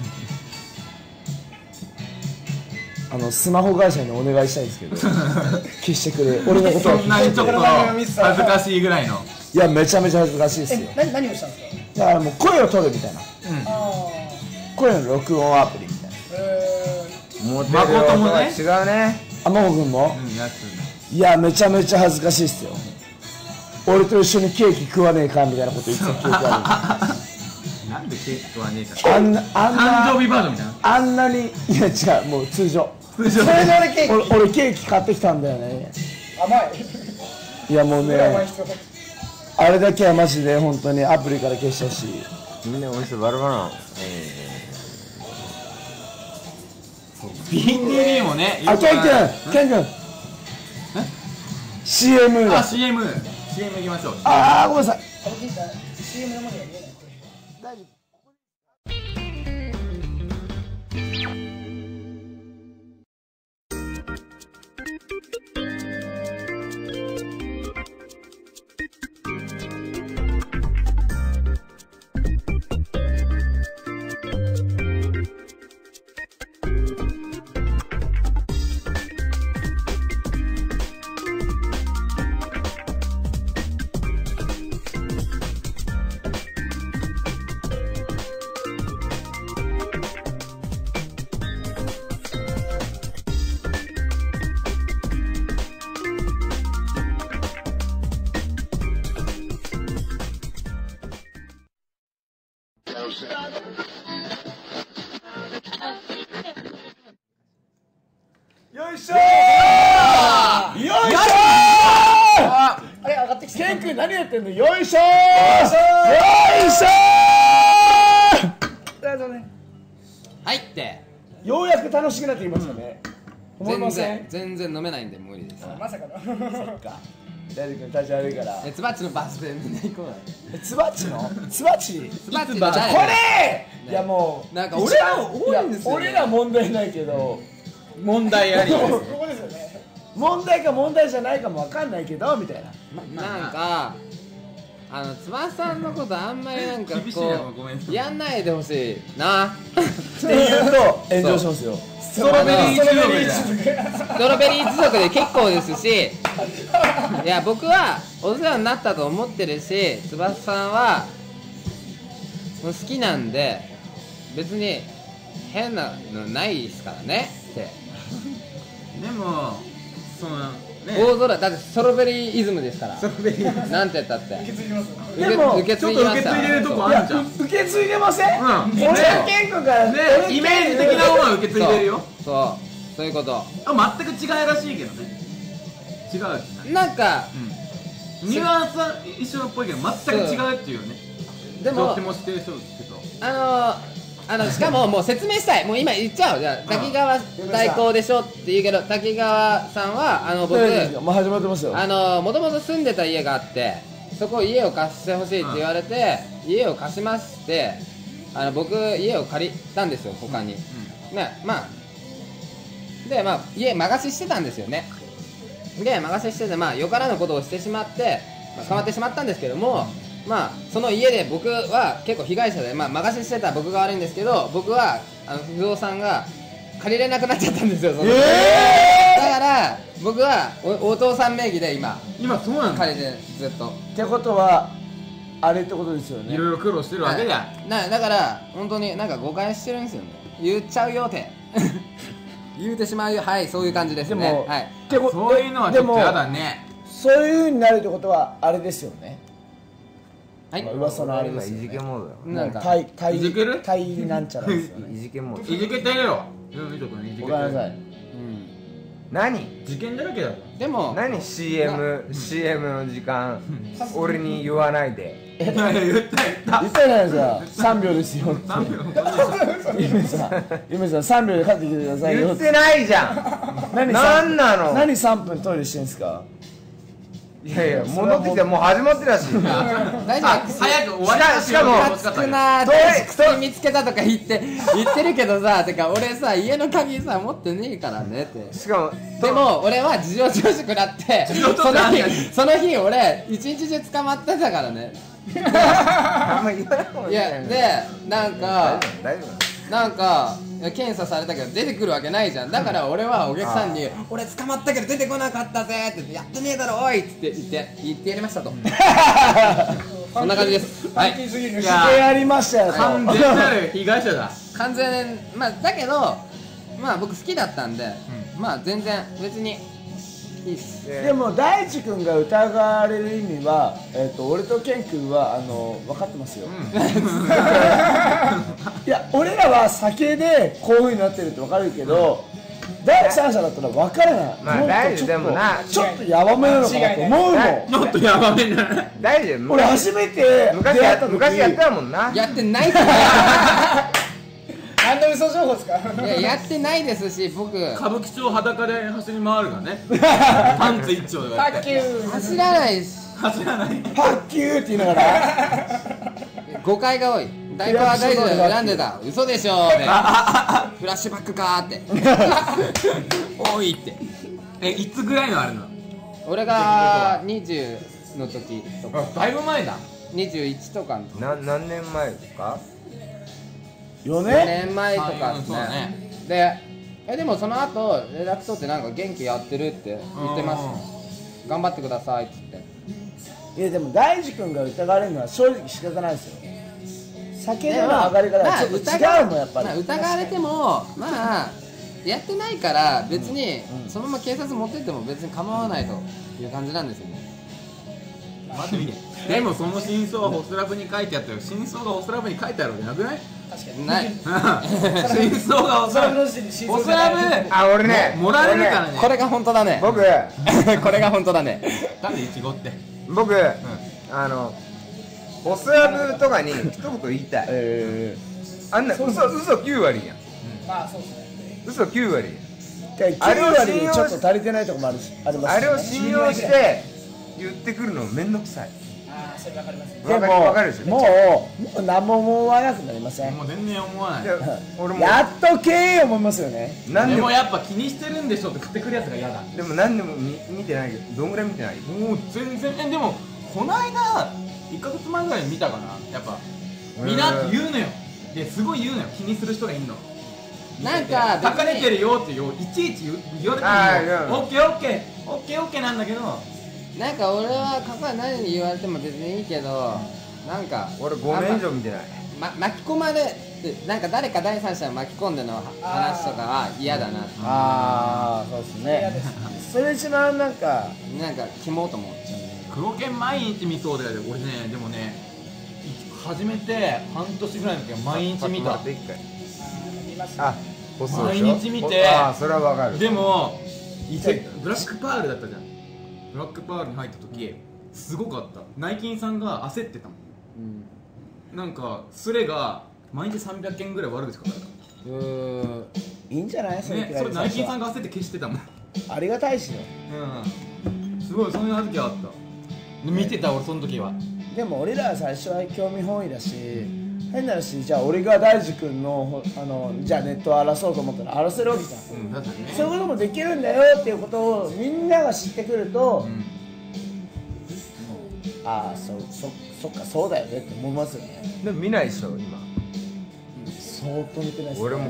Speaker 2: スマホ会社にお願いしたいんですけど消してくれ。俺のことは
Speaker 5: そんなにちょっと恥ずかしいぐらいの。
Speaker 2: いやめちゃめちゃ恥ずかしいですよ。
Speaker 6: 何をしたんですか？
Speaker 2: だからもう声を取るみたいな、声の録音アプリみたいな。
Speaker 3: 誠もね違うね。
Speaker 2: 真帆君もいやめちゃめちゃ恥ずかしいっすよ。俺と一緒にケーキ食わねえかみたいなこと言ってた記憶あ
Speaker 5: る。なんでケーキ食わねえか。
Speaker 2: 誕
Speaker 5: 生日バージョンみたいな。
Speaker 2: あんなにいや違う、もう通常。
Speaker 6: それで
Speaker 2: 俺ケーキ買ってきたんだよね。
Speaker 6: 甘い。
Speaker 2: いやもうねあれだけはマジで本当にアプリから消してほしい。
Speaker 3: みんなおいしいバラバラ。
Speaker 5: BTV もね。
Speaker 2: ケン君 CM だ。
Speaker 5: CM 行きましょう。
Speaker 2: ごめんなさい。
Speaker 6: CM のまでは見えない。
Speaker 2: 大丈夫。 よいしょー。よいしょー。あれ上がってきた。ケン君何やってんの。よいしょー。よいしょー。
Speaker 4: はいって。
Speaker 2: ようやく楽しくなってきましたね。
Speaker 4: 全然飲めないんで無理です。
Speaker 6: まさかの。そっか。
Speaker 2: 大丈夫君立ち悪いから。
Speaker 4: つばっちのバスでみんな行こう。
Speaker 2: つばっちの？つばっち？
Speaker 4: つばっち
Speaker 2: これ！いやもう
Speaker 4: なんか俺ら多いんですよ。
Speaker 2: 俺ら問題ないけど
Speaker 5: 問題ありです。
Speaker 6: ここですよね。
Speaker 2: 問題か問題じゃないかもわかんないけどみたいな。
Speaker 4: なんかつばさんのことあんまりなんかこうやんないでほしいなって
Speaker 2: 言うと炎上しますよ。
Speaker 4: ストロベリー一族で結構ですし、いや僕はお世話になったと思ってるし、翼さんは好きなんで別に変なのないですからねって。
Speaker 5: でもその
Speaker 4: 大空だってストロベリーイズムですから。ストロベリーなんて言ったって
Speaker 6: 受け継いでます。
Speaker 2: でも
Speaker 4: 受け継いでました。
Speaker 5: ちょっと受け継いでるとこあるじゃん。
Speaker 2: 受け継いでません？俺はケン君から
Speaker 5: ねイメージ的なものは受け継いでるよ。
Speaker 4: そういうこと。
Speaker 5: 全く違いらしいけどね。違う。
Speaker 4: なんか
Speaker 5: ニュアンスは一緒っぽいけど全く違うっていうね。
Speaker 4: でも
Speaker 5: とっても知ってる人ですけど。
Speaker 4: しかももう説明したい。もう今言っちゃおう。じゃあ滝川代行でしょって言うけど、滝川さんは僕
Speaker 2: もう始まってますよ。
Speaker 4: もともと住んでた家があって、そこを家を貸してほしいって言われて、家を貸しまして、僕家を借りたんですよ他に。ね、で家間貸ししてたんですよね。で間貸ししててよからぬことをしてしまって捕まってしまったんですけども、その家で僕は結構被害者で間貸ししてた僕が悪いんですけど、僕は不動産が借りれなくなっちゃったんですよ。だから僕はお父さん名義で今
Speaker 5: そうなんだ。
Speaker 4: 借りてずっと。
Speaker 2: ってことはあれってことですよね。
Speaker 5: いろいろ苦労してるわけじゃん。
Speaker 4: だから本当になんか誤解してるんですよね。言っちゃうよって言うてしまうよ。はい、そういう感じですね。
Speaker 2: でも、
Speaker 4: はい、
Speaker 5: そういうのはちょっとやだね。
Speaker 2: そういう風になるってことはあれですよね。
Speaker 4: はい、
Speaker 2: 噂のあれですよね。
Speaker 3: いじけモードよ。
Speaker 4: なんか
Speaker 2: いじける？なんちゃらですよね。
Speaker 3: いじけモード。
Speaker 5: いじけてるよ。
Speaker 2: ごめんなさい。
Speaker 3: 何？
Speaker 5: 事件だらけだろ。
Speaker 4: でも
Speaker 3: 何 CM の時間俺に言わないで。
Speaker 5: 言ったじゃないですか。
Speaker 2: 3秒ですよ。ゆめさん3秒で帰ってきてくださいよ。
Speaker 3: 言ってないじゃん。何なの？
Speaker 2: 何3分トイレしてんすか？
Speaker 3: いや戻ってきてもう始まってたし。
Speaker 4: 大丈夫。
Speaker 5: 早く終わりま
Speaker 3: しかも
Speaker 4: ムカつくなーって薬見つけたとか言ってるけどさ、てか俺さ家の鍵さ持ってねえからねって。しかもでも俺は事情聴取食らってその日俺一日中捕まってたからね。
Speaker 3: あんま言わないもんね。
Speaker 4: いやでなんか検査されたけど出てくるわけないじゃん。だから俺はお客さんに「俺捕まったけど出てこなかったぜ」って「やってねえだろおい」って言ってやりましたと。そんな感じです。はい。
Speaker 2: してやりましたよ。
Speaker 5: 完全なる被害者だ。
Speaker 4: 完全だけど僕好きだったんで全然別にいいっす。
Speaker 2: でも大地君が疑われる意味は俺とケン君は分かってますよ。いや俺らは酒でこういう風になってるって分かるけど、第三者だったら分からない。
Speaker 3: でもな
Speaker 2: ちょっとヤバめなのかなと思うもん。
Speaker 5: ちょっとヤバめな。
Speaker 3: 大丈夫。
Speaker 2: 俺初めて
Speaker 3: 昔やったもんな。
Speaker 4: やってないっすね。
Speaker 6: 何の嘘情報ですか？
Speaker 4: いややってないですし、僕
Speaker 5: 歌舞伎町裸で走り回るからね。パンツ一丁で
Speaker 6: パッキュー
Speaker 4: 走らないし。
Speaker 5: 走らない。
Speaker 2: パッキューって言いながら
Speaker 4: 誤解が多い。大根は大丈夫選んでた。嘘でしょーね。フラッシュバックかーって多いって。
Speaker 5: いつぐらいのあるの？
Speaker 4: 俺が20の時とか。
Speaker 5: だいぶ前だ。
Speaker 4: 21とかの時。
Speaker 3: 何年前ですか
Speaker 2: ？4
Speaker 4: 年前とかですね。でもその後連絡取ってなんか元気やってるって言ってます。頑張ってくださいって言って。
Speaker 2: いやでも大地君が疑われるのは正直仕方ないですよ。酒での上がり方はちょっと違うもんやっぱり。
Speaker 4: 疑われてもやってないから別にそのまま警察持ってっても別に構わないという感じなんですよね。
Speaker 5: 待ってみて。でもその真相はホスラブに書いてあったよ。真相がホスラブに書いてあるわけなくない？
Speaker 4: ない。
Speaker 5: 真相が
Speaker 6: おそらくの時点で真相
Speaker 5: おそらく
Speaker 3: あ、俺ね
Speaker 5: 盛られるからね。
Speaker 4: これが本当だね。
Speaker 3: 僕
Speaker 4: これが本当だね。
Speaker 5: なんでイチゴって。
Speaker 3: 僕ボスラブとかに一言言いたい。あんな嘘9割やん。
Speaker 6: まあそうですね。
Speaker 3: 嘘9割。
Speaker 2: あれはちょっと足りてないところもありますね。
Speaker 3: あれを信用して言ってくるのめんどくさい。
Speaker 6: ああ、それわかります。
Speaker 2: でももう何も思わなくなりません。
Speaker 5: もう全然思わない。
Speaker 3: 俺も
Speaker 2: やっと経営思いますよね。
Speaker 5: でもやっぱ気にしてるんでしょって振ってくるやつが嫌だ。
Speaker 3: でも何でも見てないけど、どんぐらい見てない？
Speaker 5: もう全然でもこの間1ヶ月前ぐらいに見たかな。やっぱみんなって言うのよ。ですごい言うのよ。気にする人がいるの。
Speaker 4: なんか
Speaker 5: 書かれてるよっていちいち言われてもオッケーなんだけど、
Speaker 4: なんか俺は何に言われても別にいいけど、なんか
Speaker 3: 俺5年以上見てない。
Speaker 4: 巻き込まれて、なんか誰か第三者を巻き込んでの話とかは嫌だな。
Speaker 2: ああ、そうですね。それ一番なんか
Speaker 4: キモと思っちゃう。
Speaker 5: 黒剣毎日見そうだよ。俺ね、でもね、始めて半年ぐらいの時は毎日見た。
Speaker 3: あ、
Speaker 5: 毎日見て、
Speaker 3: あ、それはわかる。
Speaker 5: でもブラックパールだったじゃん。ブラックパールに入った時すごかった。ナイキンさんが焦ってたもん。なんかスレが毎日300件ぐらい悪口書かれた。
Speaker 2: いいんじゃない？
Speaker 5: それナイキンさんが焦って消してたもん。
Speaker 2: ありがたいしよ。
Speaker 5: すごい、そういう時あった。見てた俺その時は。で
Speaker 2: も俺らは最初は興味本位だし、変な話、じゃあ俺が大地君のじゃあネットを荒らそうと思ったら荒らせるわけじゃん。そういうこともできるんだよっていうことをみんなが知ってくると、ああ、そっか、そうだよねって思いますよね。
Speaker 3: でも見ないでしょ今。
Speaker 2: 相当見てないですね。
Speaker 3: 俺も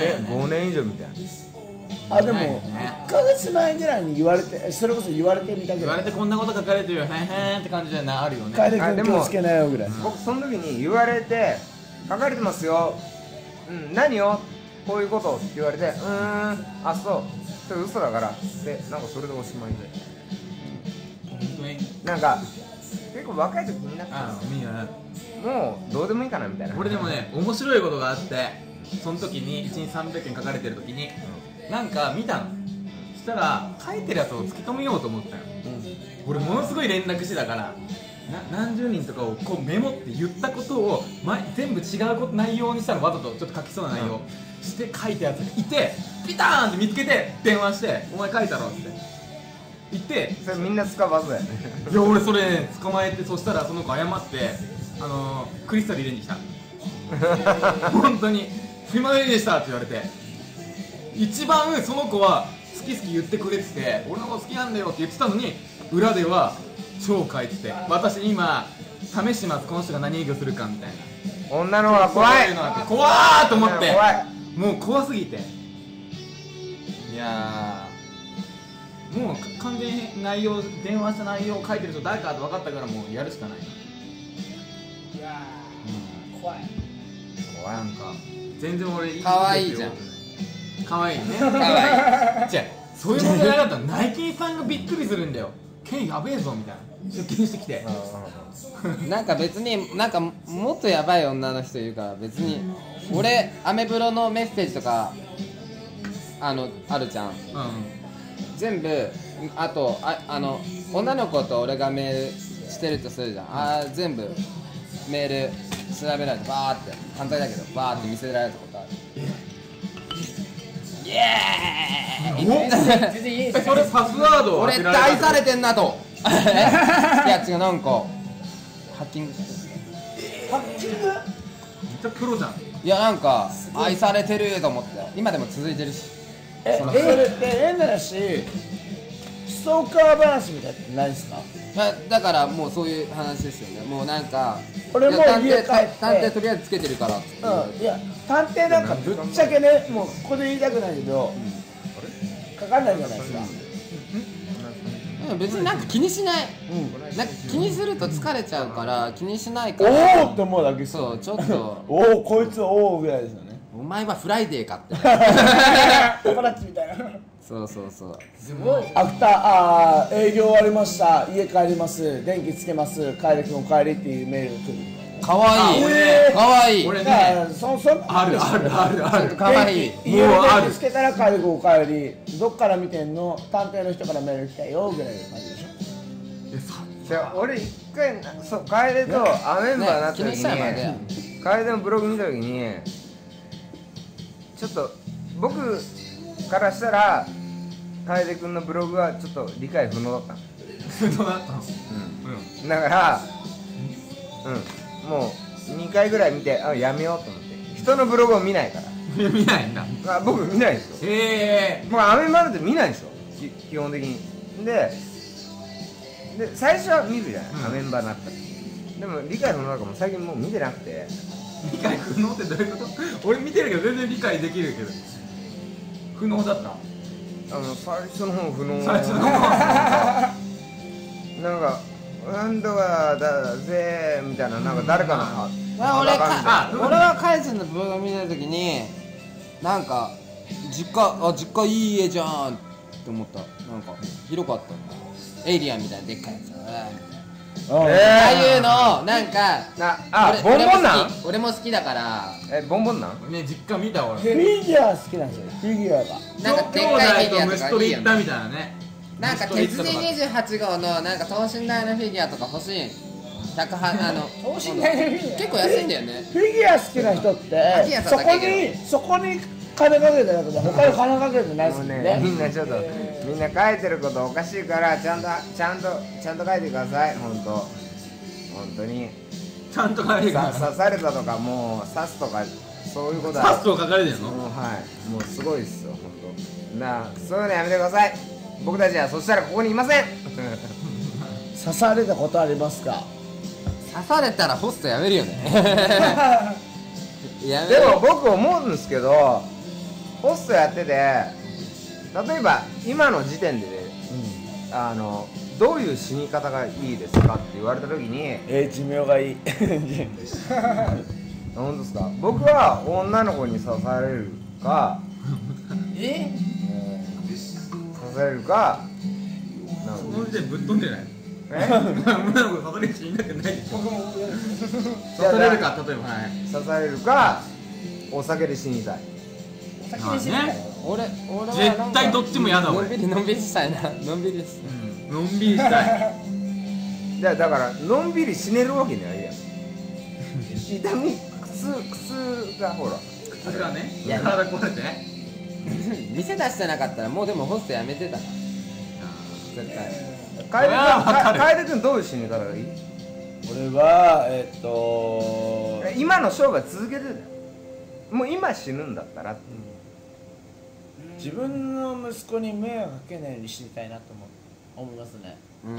Speaker 3: 5年以上見た。
Speaker 2: あ、でも1ヶ月前ぐらいに言われて、それこそ言われてみたけど、
Speaker 5: 言われてこんなこと書かれてるよ、へんって感じじゃない、あるよね。
Speaker 2: 楓君気をつけないよぐらい。
Speaker 3: 僕その時に言われて、書かれてますよ、何よこういうことって言われて、あ、そうそれ嘘だからで、なんかそれでおしまいで、本当になんか結構若い時になったの、もうどうでもいいかなみたいな。
Speaker 5: 俺でもね、面白いことがあって、その時に1日300件書かれてる時になんか見たの。そしたら書いてるやつを突き止めようと思ったよ。俺ものすごい連絡してたから、何十人とかをこうメモって言ったことを全部違う内容にしたの。わざとちょっと書きそうな内容して書いたやつがいて、ピターンって見つけて電話して「お前書いたろ」って言って、
Speaker 3: それみんな使う技やね。
Speaker 5: いや俺それ、ね、捕まえて、そしたらその子謝ってクリスタル入れに来た。本当にすいませんでしたって言われて、一番その子は好き言ってくれてて、俺の子好きなんだよって言ってたのに、裏では超書いてて、私今試します、この人が何営業するかみたいな。
Speaker 3: 女の子は怖い、
Speaker 5: 怖ーと思って、もう怖すぎて、いやー、もう完全に内容、電話した内容を書いてる人誰かって分かったから、もうやるしかない。
Speaker 6: いやー、怖い。
Speaker 5: なんか全然俺
Speaker 4: かわいいじゃん。
Speaker 5: かわいいね。かわいい。じゃあそういう問題なかったらナイキさんがびっくりするんだよ。ケンやべえぞみたいな。出勤してきて。
Speaker 4: なんか別になんかもっとやばい女の人いるから、別に俺アメブロのメッセージとかあるじゃん。全部あと女の子と俺がメールしてるとするじゃん。全部メール調べられてバーって犯罪だけどバーって見せられたことある。イエーイ。
Speaker 6: 全然いいです。
Speaker 5: それパスワード
Speaker 4: 俺愛されてんなと。いや違う、なんかハッキングして
Speaker 6: ハッキング？
Speaker 5: めっちゃプロじゃん。
Speaker 4: いやなんか愛されてると思って、今でも続いてるし。
Speaker 2: それって変な話、ストーカー話みたいなってないですか？
Speaker 4: だからもうそういう話ですよね。もうなんか
Speaker 2: 俺も家帰って
Speaker 4: 探偵とりあえずつけてるからって。
Speaker 2: いや探偵なんかぶっちゃけね、もうここで言いたくないけど、かかんないじゃないですか。
Speaker 4: 別になんか気にしない。なんか気にすると疲れちゃうから気にしないから。
Speaker 2: おおって思うだけ。
Speaker 4: そう、ちょっと
Speaker 2: おおこいつおおぐらいですよね。
Speaker 4: お前はフライデーかって。
Speaker 6: パパラッチみたいな。
Speaker 4: そうそうそう。
Speaker 6: すごい。
Speaker 2: アフター営業終わりました、家帰ります、電気つけます、帰りっていうメールが来る。
Speaker 4: かわいいかわいい。
Speaker 5: 俺ねある
Speaker 4: かわいい。
Speaker 2: 家を見つけたら帰るお帰り、どっから見てんの、探偵の人からメール来たよぐらいの感じでしょ。
Speaker 3: 俺一回そう楓とアメンバーになった時に楓のブログ見た時にちょっと僕からしたら楓君のブログはちょっと理解不能だったの。だからもう2回ぐらい見てやめようと思って。人のブログを見ないから
Speaker 5: 見ないんだ。
Speaker 3: 僕見ないですよ。もうアメンバーなんて見ないですよ基本的に。で最初は見るじゃない、アメンバーになったら。でも理解不能だからもう最近もう見てなくて。
Speaker 5: 理解不能ってどういうこと？俺見てるけど全然理解できるけど不能だった。
Speaker 3: 最初の方不能。なんかなんとかだぜみたいな、なんか誰かの
Speaker 4: 俺はカイセンのブログ見たときになんか実家いい家じゃんって思った。なんか広かった。エイリアンみたいなでっかいやつ。ああいうのなんか
Speaker 3: ボンボンなん？
Speaker 4: 俺も好きだから。
Speaker 3: ボンボンなん？
Speaker 5: ね、実家見た俺。
Speaker 2: フィギュア好きなんですよ。フィギュアが
Speaker 4: なんかでっかいフィギュアとかいいよね。
Speaker 5: 虫取り行ったみたいなね。
Speaker 4: なんか鉄人28号のなんか等身大のフィギュアとか欲しい。等身大のフィギュア結構安いんだよね。
Speaker 2: フィギュア好きな人ってそこに金かけてなくて他に金かけてないですね。
Speaker 3: みんなちょっとみんな書いてることおかしいからちゃんと書いてください。本当に
Speaker 5: ちゃんと書いてください。
Speaker 3: 刺されたとかもう刺すとかそういうことは
Speaker 5: 刺すと書かれてるの？
Speaker 3: もうすごいですよ本当。そういうのやめてください。僕たちはそしたらここにいません。
Speaker 2: 刺されたことありますか？
Speaker 4: 刺されたらホストやめるよね。
Speaker 3: でも僕思うんですけど、ホストやってて例えば今の時点でね、どういう死に方がいいですかって言われた時に
Speaker 2: 寿命がいい。
Speaker 3: 本当ですか？僕は女の子に刺されるか刺されるか
Speaker 5: その時点ぶっ飛んでない？女の子刺される気になってないでしょ。刺されるか、例えば
Speaker 3: 刺されるかお酒で死にたい。
Speaker 4: 俺
Speaker 5: 絶対どっちも嫌だ。
Speaker 4: のんびりしたいな。のんびり
Speaker 5: したい。
Speaker 3: だからのんびり死ねるわけにはいいやん。痛み苦痛がほら
Speaker 5: 苦痛がね、体壊れて
Speaker 4: 店出してなかったらもうでもホストやめてた。絶対。
Speaker 3: 楓君どういう死に方がいい？
Speaker 2: 俺は
Speaker 3: 今の生涯続けてる。もう今死ぬんだったら、
Speaker 2: 自分の息子に迷惑かけないように死にたいなと思いますね。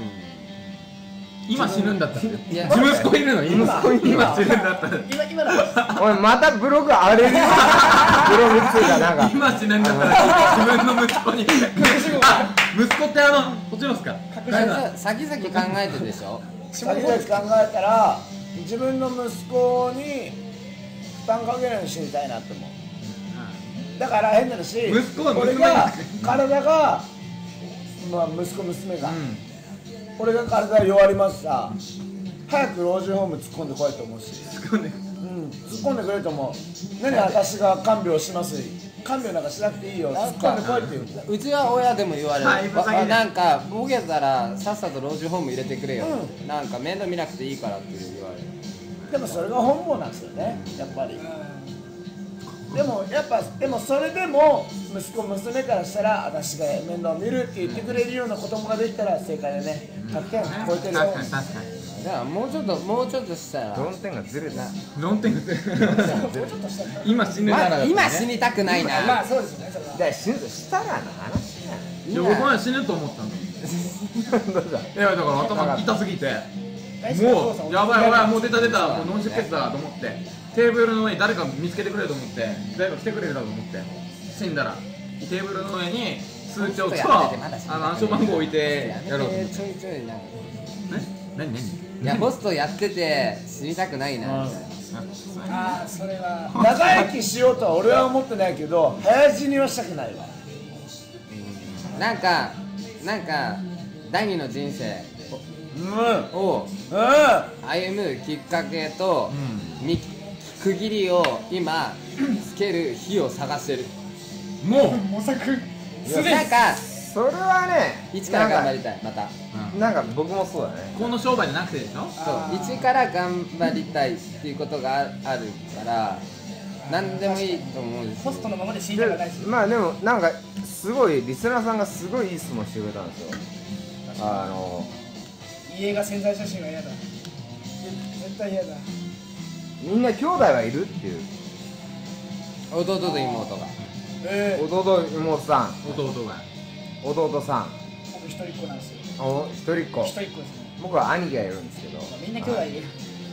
Speaker 5: 今死ぬんだったら息子いるの？今死ぬんだったら
Speaker 3: おいまたブログ荒れる。ブログっていうかなんか
Speaker 5: 今死ぬんだったら自分の息子に息子ってこっちますか？
Speaker 4: 先々考えてるでしょ。
Speaker 2: 先々考えたら自分の息子に負担かけないように死にたいなって思う。だから変な話、俺が体が息子娘が俺が体弱りました。早く老人ホーム突っ込んでこいと思うし、突っ込んでくれると思う。何私が看病します。看病なんかしなくていいよ。突っ込んでこいって言う。
Speaker 4: うちは親でも言われる。なんかボケたらさっさと老人ホーム入れてくれよ。なんか面倒見なくていいからって言われる。
Speaker 2: でもそれが本望なんですよね、やっぱり。でもそれでも息子娘からしたら私が面倒見るって言ってくれるような子供ができたら正解でね。100点超えてるよ。
Speaker 5: 確かに。
Speaker 4: じゃあもうちょっとしたら
Speaker 3: 論点がずれた。
Speaker 5: 今死ぬなら
Speaker 4: 今死にたくないな。
Speaker 6: まあそうですね。
Speaker 3: じゃあ死ぬとしたらの話
Speaker 5: やん。いや僕は死ぬと思ったんだ。
Speaker 3: どうした？
Speaker 5: いやだから頭痛すぎてもうやばいもう出たもう脳出血だと思ってテーブルの上に誰か見つけてくれると思って誰か来てくれるだと思って死んだらテーブルの上に通帳と暗証番号置いてやろうと思って。
Speaker 4: ちょいな。
Speaker 5: 何？
Speaker 4: いやホストやってて死にたくないな。
Speaker 6: それは
Speaker 2: 長生きしようとは俺は思ってないけど早死にはしたくないわ。
Speaker 4: なんか第二の人生を歩むきっかけと区切りを今つける日を探してる。
Speaker 5: もう
Speaker 6: 模索
Speaker 4: なんか
Speaker 3: それはね、
Speaker 4: 一から頑張りたい。また
Speaker 3: なんか僕もそうだね。
Speaker 5: この商売じゃなくてでしょ。
Speaker 4: そう一から頑張りたいっていうことがあるから何でもいいと思うんです。
Speaker 6: ホストのままで死んだらないし。
Speaker 3: まあでもなんかすごいリスナーさんがすごいいい質問してくれたんですよ。
Speaker 6: 家が潜在写真は嫌だ。絶対嫌だ。
Speaker 3: みんな兄弟はいるっていう。
Speaker 4: 弟と妹が。
Speaker 3: 弟妹さん。弟さん。
Speaker 6: 僕一人っ子なんですよ。
Speaker 3: 一人っ子。
Speaker 6: 一人っ子ですね。
Speaker 3: 僕は兄貴がいるんですけど。
Speaker 6: みんな兄弟いる。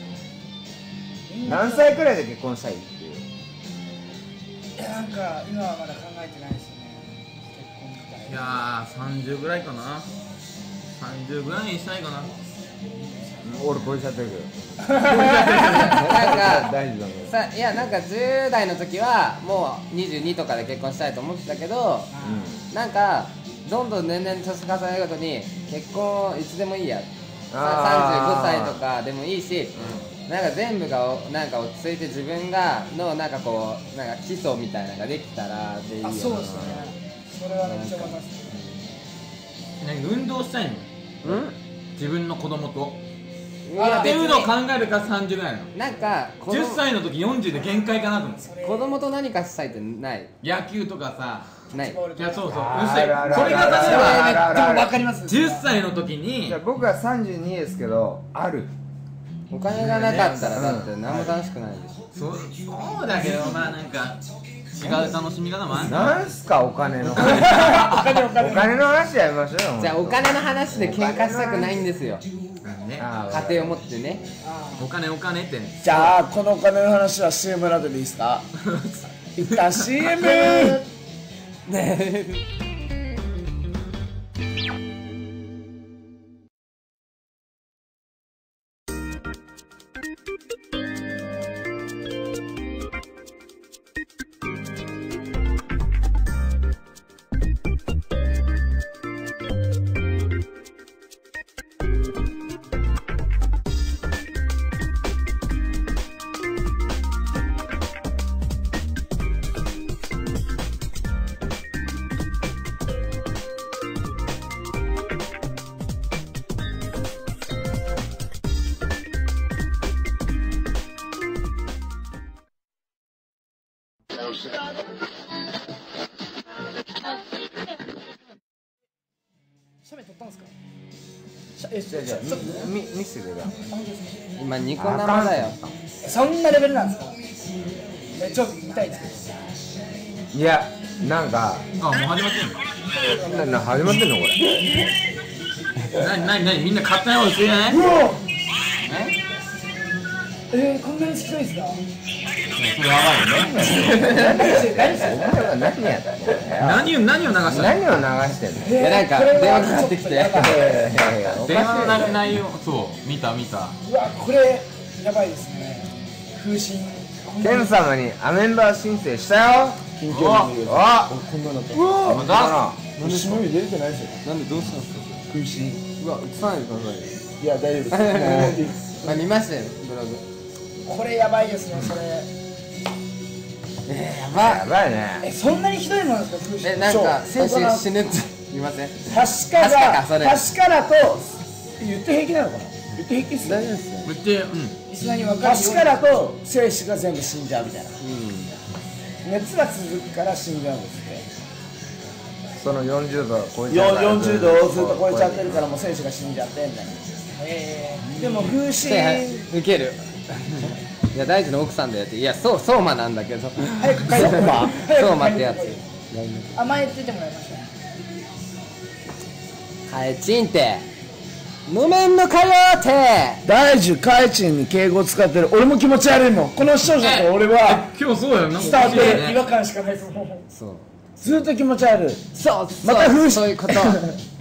Speaker 3: 何歳くらいで結婚したいっていう。
Speaker 6: いやなんか今はまだ考えてないですよね。結婚みたい。
Speaker 5: いやー30ぐらいかな。30ぐらいにしたいかな。
Speaker 3: 俺超えちゃってるけど。
Speaker 4: なんか
Speaker 3: 大丈夫
Speaker 4: さいやなんか10代の時はもう22とかで結婚したいと思ってたけど、なんかどんどん年々年重ねるごとに結婚いつでもいいや、35歳とかでもいいし、なんか全部がなんか落ち着いて自分がのなんかこうなんか基礎みたいなのができたらでいいよな。
Speaker 6: そうですね。それはめっちゃ思います。
Speaker 5: 運動したいの？自分の子供と。
Speaker 4: って
Speaker 5: いうのを考えるから30ぐらいなの。
Speaker 4: なんか
Speaker 5: 10歳の時40で限界かなと思って。
Speaker 4: 子供と何かしたいってない？
Speaker 5: 野球とかさ。
Speaker 4: ない。
Speaker 5: いやそうそう。これが
Speaker 3: 例えば
Speaker 6: わかります。
Speaker 5: 10歳の時に。
Speaker 3: 僕は32ですけどある。
Speaker 4: お金がなかったらだって何も楽しくないでしょ。
Speaker 5: そうだけどまあなんか違う楽しみ方もある。
Speaker 3: なんすかお金の話。お金の話やりましょうよ。
Speaker 4: じゃあお金の話で喧嘩したくないんですよ。家庭を持ってね。
Speaker 5: お金ってね。
Speaker 2: じゃあこのお金の話は CM などでいいですか？一旦 CM。
Speaker 6: 写メ撮ったんですか？
Speaker 3: じゃあ見せてくれ。
Speaker 4: 今ニコ生だよ。
Speaker 6: そんなレベルなんですか？ちょっと見たいです
Speaker 3: けど。いやなんか
Speaker 5: もう始まってんの？
Speaker 3: 始まってんのこれ。
Speaker 5: 何みんな勝手なことしてない？
Speaker 6: こんなに少ないですか？
Speaker 5: それやばいよね。何を流してんの？
Speaker 4: いやなんか電話かかってきて。
Speaker 5: 電話の内容そう見た。う
Speaker 6: わこれやばいですね。風神。
Speaker 3: ケン様にアメンバー申請したよ。
Speaker 2: 緊急のこんなのと。
Speaker 3: なんで
Speaker 2: 下見出れてないですよ。
Speaker 4: なんでどうしたんですか？
Speaker 2: 空心。
Speaker 4: うわ映さないでください。
Speaker 2: いや大丈夫です。
Speaker 4: 見ましたよブログ。
Speaker 6: これやばいですねそれ。
Speaker 4: や
Speaker 3: ばいね。
Speaker 6: そんなにひどいものですか？空心。
Speaker 4: なんか選手死ぬって言いません？
Speaker 2: 確からと言って平気なのかな？言って平気っすよ。
Speaker 4: 大丈夫ですよ。
Speaker 5: 言って
Speaker 6: リスナーに分かるように。
Speaker 2: 確からと精子が全部死んじゃうみたいな。熱が続くから死んじゃうんですって。
Speaker 3: その40度超えちゃう。
Speaker 2: 40度をずっと超えちゃってるからもう精子が死んじゃってみたいな。でも風神
Speaker 4: 受ける。いや大地の奥さんだよって。いや相馬なんだけど。
Speaker 6: 早く帰って
Speaker 4: 相馬ってやつ。
Speaker 6: 甘えててもらいました。
Speaker 4: はいチンって無面のかよって。
Speaker 2: 大樹カイチンに敬語を使ってる。俺も気持ち悪いもん。この視聴者と俺は
Speaker 5: 今日そうだよ。
Speaker 6: 伝わってる。違和感しかないですもん。
Speaker 4: そう。
Speaker 2: ずっと気持ち悪い。
Speaker 4: そう
Speaker 2: また風神。
Speaker 4: そういうこと。はい。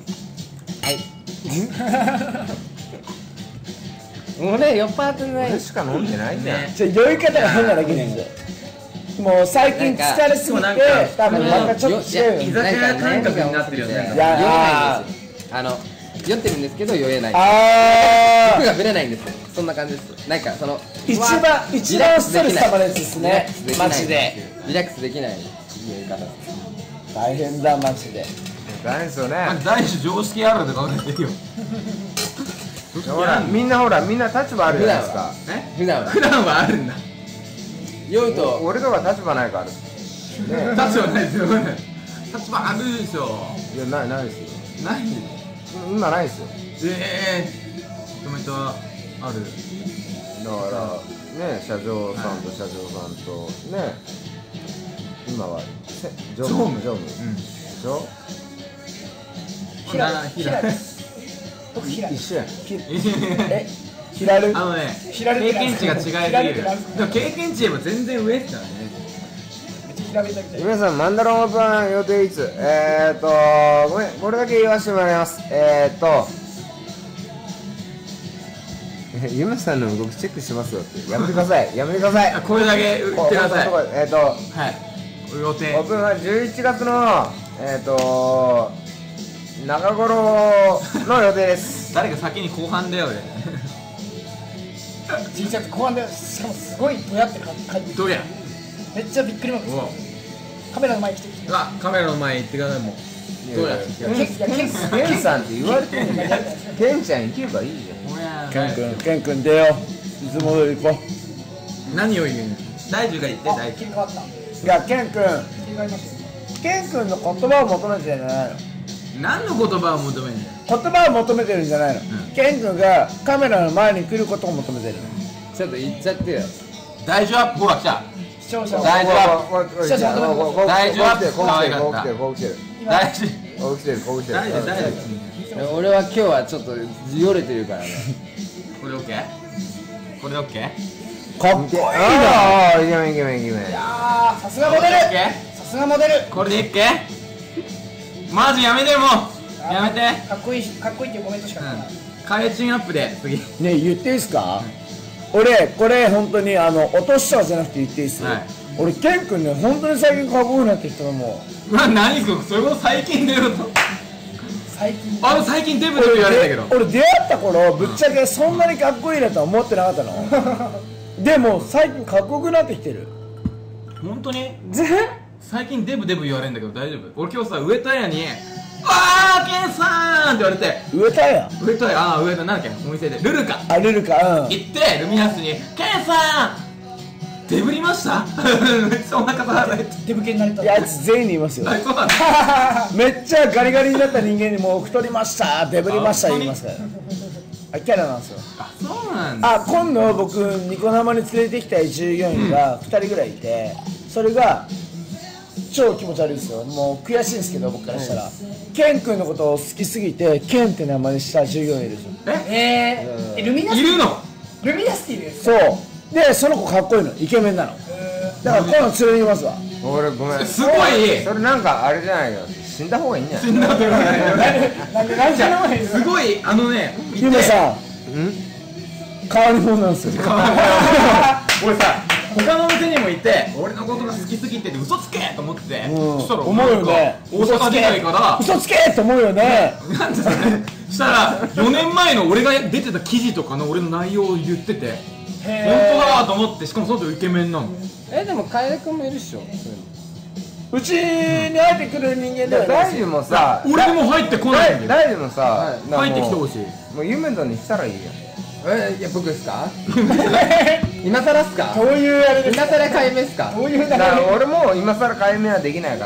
Speaker 4: 俺酔っ払ってない。
Speaker 3: 俺しか飲んでないじゃん。
Speaker 2: じゃあ酔い方が変なだけなんだよ。もう最近疲れすぎて多分またちょっと違うよ。
Speaker 5: 居酒屋感覚になってるよね。
Speaker 4: 酔えないんですよ。 酔ってるんですけど酔えない。服がぶれないんですよ。そんな感じです。なんかその
Speaker 2: 一番ストレス溜まるやつですね。マジで
Speaker 4: リラックスできない酔い方。
Speaker 2: 大変だマジで。
Speaker 3: 大変ですよね。
Speaker 5: 大種常識あるって考えてるよ。
Speaker 3: ほらみんな立場あるじゃないですか。
Speaker 4: 普段
Speaker 5: はあるんだ。
Speaker 4: 酔うと
Speaker 3: 俺とか立場ないから。立
Speaker 5: 場ないですよ。立場あるでしょ。
Speaker 3: いやないですよ。
Speaker 5: ない。
Speaker 3: 今ないですよ。
Speaker 5: コメントある。
Speaker 3: だからね、社長さんとね、今は常務でしょ。
Speaker 6: 僕平
Speaker 3: 一緒やん。
Speaker 2: 平る。
Speaker 5: 経験値が違いすぎる。でも経験値でも全然上ですからね。
Speaker 3: 皆さん、マンダロンオープン予定いつ？ごめん、これだけ言わせてもらいます。ゆめさんの動きチェックしますよって。やめてください。
Speaker 5: これだけ言ってください。はい。予定。
Speaker 3: オープンは11月の中頃の予定です。
Speaker 5: 誰か先に後半だよね。
Speaker 6: 11月後半で、しかもすごいどやって感じ。
Speaker 5: どや。
Speaker 6: めっちゃびっくりマークです。カメラの前に来てきて。
Speaker 5: カメラの前に行ってくださいもう。どうや。
Speaker 3: ケンさんって言われてんねん。ケンちゃん行けばいいじゃん。
Speaker 2: ケン君出よう。いつも通り行こ
Speaker 5: う。何を言うの？大樹が言って大樹。
Speaker 6: 切り替わった。
Speaker 2: いやケン君。
Speaker 6: 切り替わりましたよ。
Speaker 2: ケン君の言葉を求めてるんじゃないの？
Speaker 5: 何の言葉を求めるんだよ。
Speaker 2: 言葉を求めてるんじゃないの？ケン君がカメラの前に来ることを求めてるの。
Speaker 4: ちょっと言っちゃってよ。
Speaker 5: 大丈夫。ほら来た。
Speaker 6: 視聴者
Speaker 5: 大丈夫。
Speaker 6: 視聴者
Speaker 5: 大丈夫。可愛かった。
Speaker 3: こう来てる。
Speaker 5: 大丈
Speaker 4: 夫。俺は今日はちょっとよれてるからね。
Speaker 5: これ OK？ これ OK？
Speaker 2: かっこいいな。
Speaker 3: イケメン。
Speaker 6: いやー、さすがモデル。さすがモデル。
Speaker 5: これでいっけ？マジやめてもう。やめて。
Speaker 6: かっこいいっていうコメントしかない。
Speaker 5: カレーチンアップで次。
Speaker 2: ね言っていいですか？俺これ本当に落としたじゃなくて言っていいですよ。俺ケン君ね本当に最近かっこよくなってきたのも
Speaker 5: う。何それも最近出ると。最近デブデブ言われたけど。
Speaker 2: 俺出会った頃ぶっちゃけそんなにかっこいいなとは思ってなかったの。でも最近かっこよくなってきてる。
Speaker 5: 本当に？最近デブデブ言われるんだけど大丈夫？俺今日さ上田屋に「わーケンさん!」って言われて。
Speaker 2: 上田屋
Speaker 5: なんだっけお店でルルカ
Speaker 2: ルルカ
Speaker 5: 行ってルミナスに「ケンさんデブりました？」めっちゃお腹触られて
Speaker 6: デブ系になれた。
Speaker 2: いやあいつ全員に言いますよ。
Speaker 5: そうなんだ。
Speaker 2: めっちゃガリガリになった人間にもう太りましたデブりました言いますから。キャラなんですよ。
Speaker 5: そうなんだ。
Speaker 2: 今度僕ニコ生に連れてきたい従業員が2人ぐらいいて、それが超気持ち悪いですよ。もう悔しいんですけど僕からしたら、ケン君のことを好きすぎてケンって名前にした従業員いるんですよ。
Speaker 6: ルミナス
Speaker 5: いるの？
Speaker 6: ルミナスティです。
Speaker 2: そうでその子かっこいいのイケメンなの。だから今度連れてきますわ。
Speaker 3: 俺ごめん。
Speaker 5: すごい。
Speaker 3: それなんかあれじゃないよ。死んだ方がいいんじゃない？
Speaker 5: 死んだ方がいい。
Speaker 6: なんです
Speaker 5: ごい
Speaker 2: ゆめさん変わり者なんですよ。
Speaker 5: 俺さ他の店にもいて俺のことが好きすぎて嘘つけと思ってて、そしたら
Speaker 2: 思うよね。
Speaker 5: 大阪出ないから
Speaker 2: 嘘つけって思うよね。
Speaker 5: なんでそれしたら4年前の俺が出てた記事とかの俺の内容を言ってて本当だと思って、しかもその人イケメンなの。
Speaker 4: でも楓君もいるっしょ。
Speaker 2: うちに入ってくる人間では
Speaker 3: 大丈夫もさ
Speaker 5: 俺でも入ってこないんだよ。
Speaker 3: 大丈夫もさ
Speaker 5: 入ってきてほしい。
Speaker 3: もうユメントにしたらいいやん。
Speaker 4: いや僕ですか？今更っすか？
Speaker 2: どういうあれですか？
Speaker 4: 今更解明っすか？
Speaker 2: どういう
Speaker 3: だから俺も今更解明はできないから、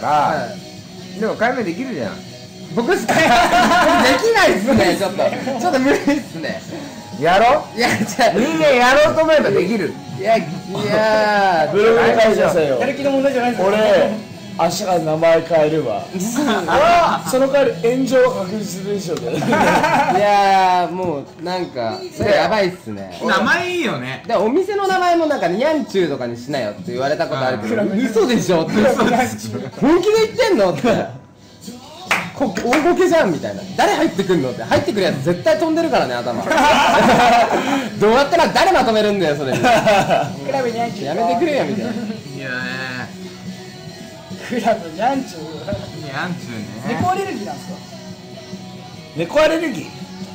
Speaker 3: でも解明できるじゃん。
Speaker 4: 僕っすか？できないっすね。ちょっと無理っすね。
Speaker 3: やろう？
Speaker 4: いやじゃあ
Speaker 3: 人間やろうと思えばできる。
Speaker 4: いや
Speaker 2: ブログに書いてくださいよ。
Speaker 6: やる気の問題じゃないですよ。
Speaker 2: 俺明日から名前変えるわ。その代わり炎上は確実でしょうけど。
Speaker 4: いやもうなんかそれやばいっすね。
Speaker 5: 名前いいよね。
Speaker 4: でお店の名前もなんかニャンチューとかにしなよって言われたことあるけど、嘘でしょって。本気で言ってんのって。大ボケじゃんみたいな。誰入ってくんのって。入ってくるやつ絶対飛んでるからね頭。どうやったら誰まとめるんだよそれに。
Speaker 6: クラブニャンチュー
Speaker 4: やめてくれよみたいな。
Speaker 5: いやね。
Speaker 6: クラブニャンチュー。
Speaker 5: ニャンチューね。
Speaker 6: 猫アレルギーなんですか？
Speaker 2: 猫アレルギー？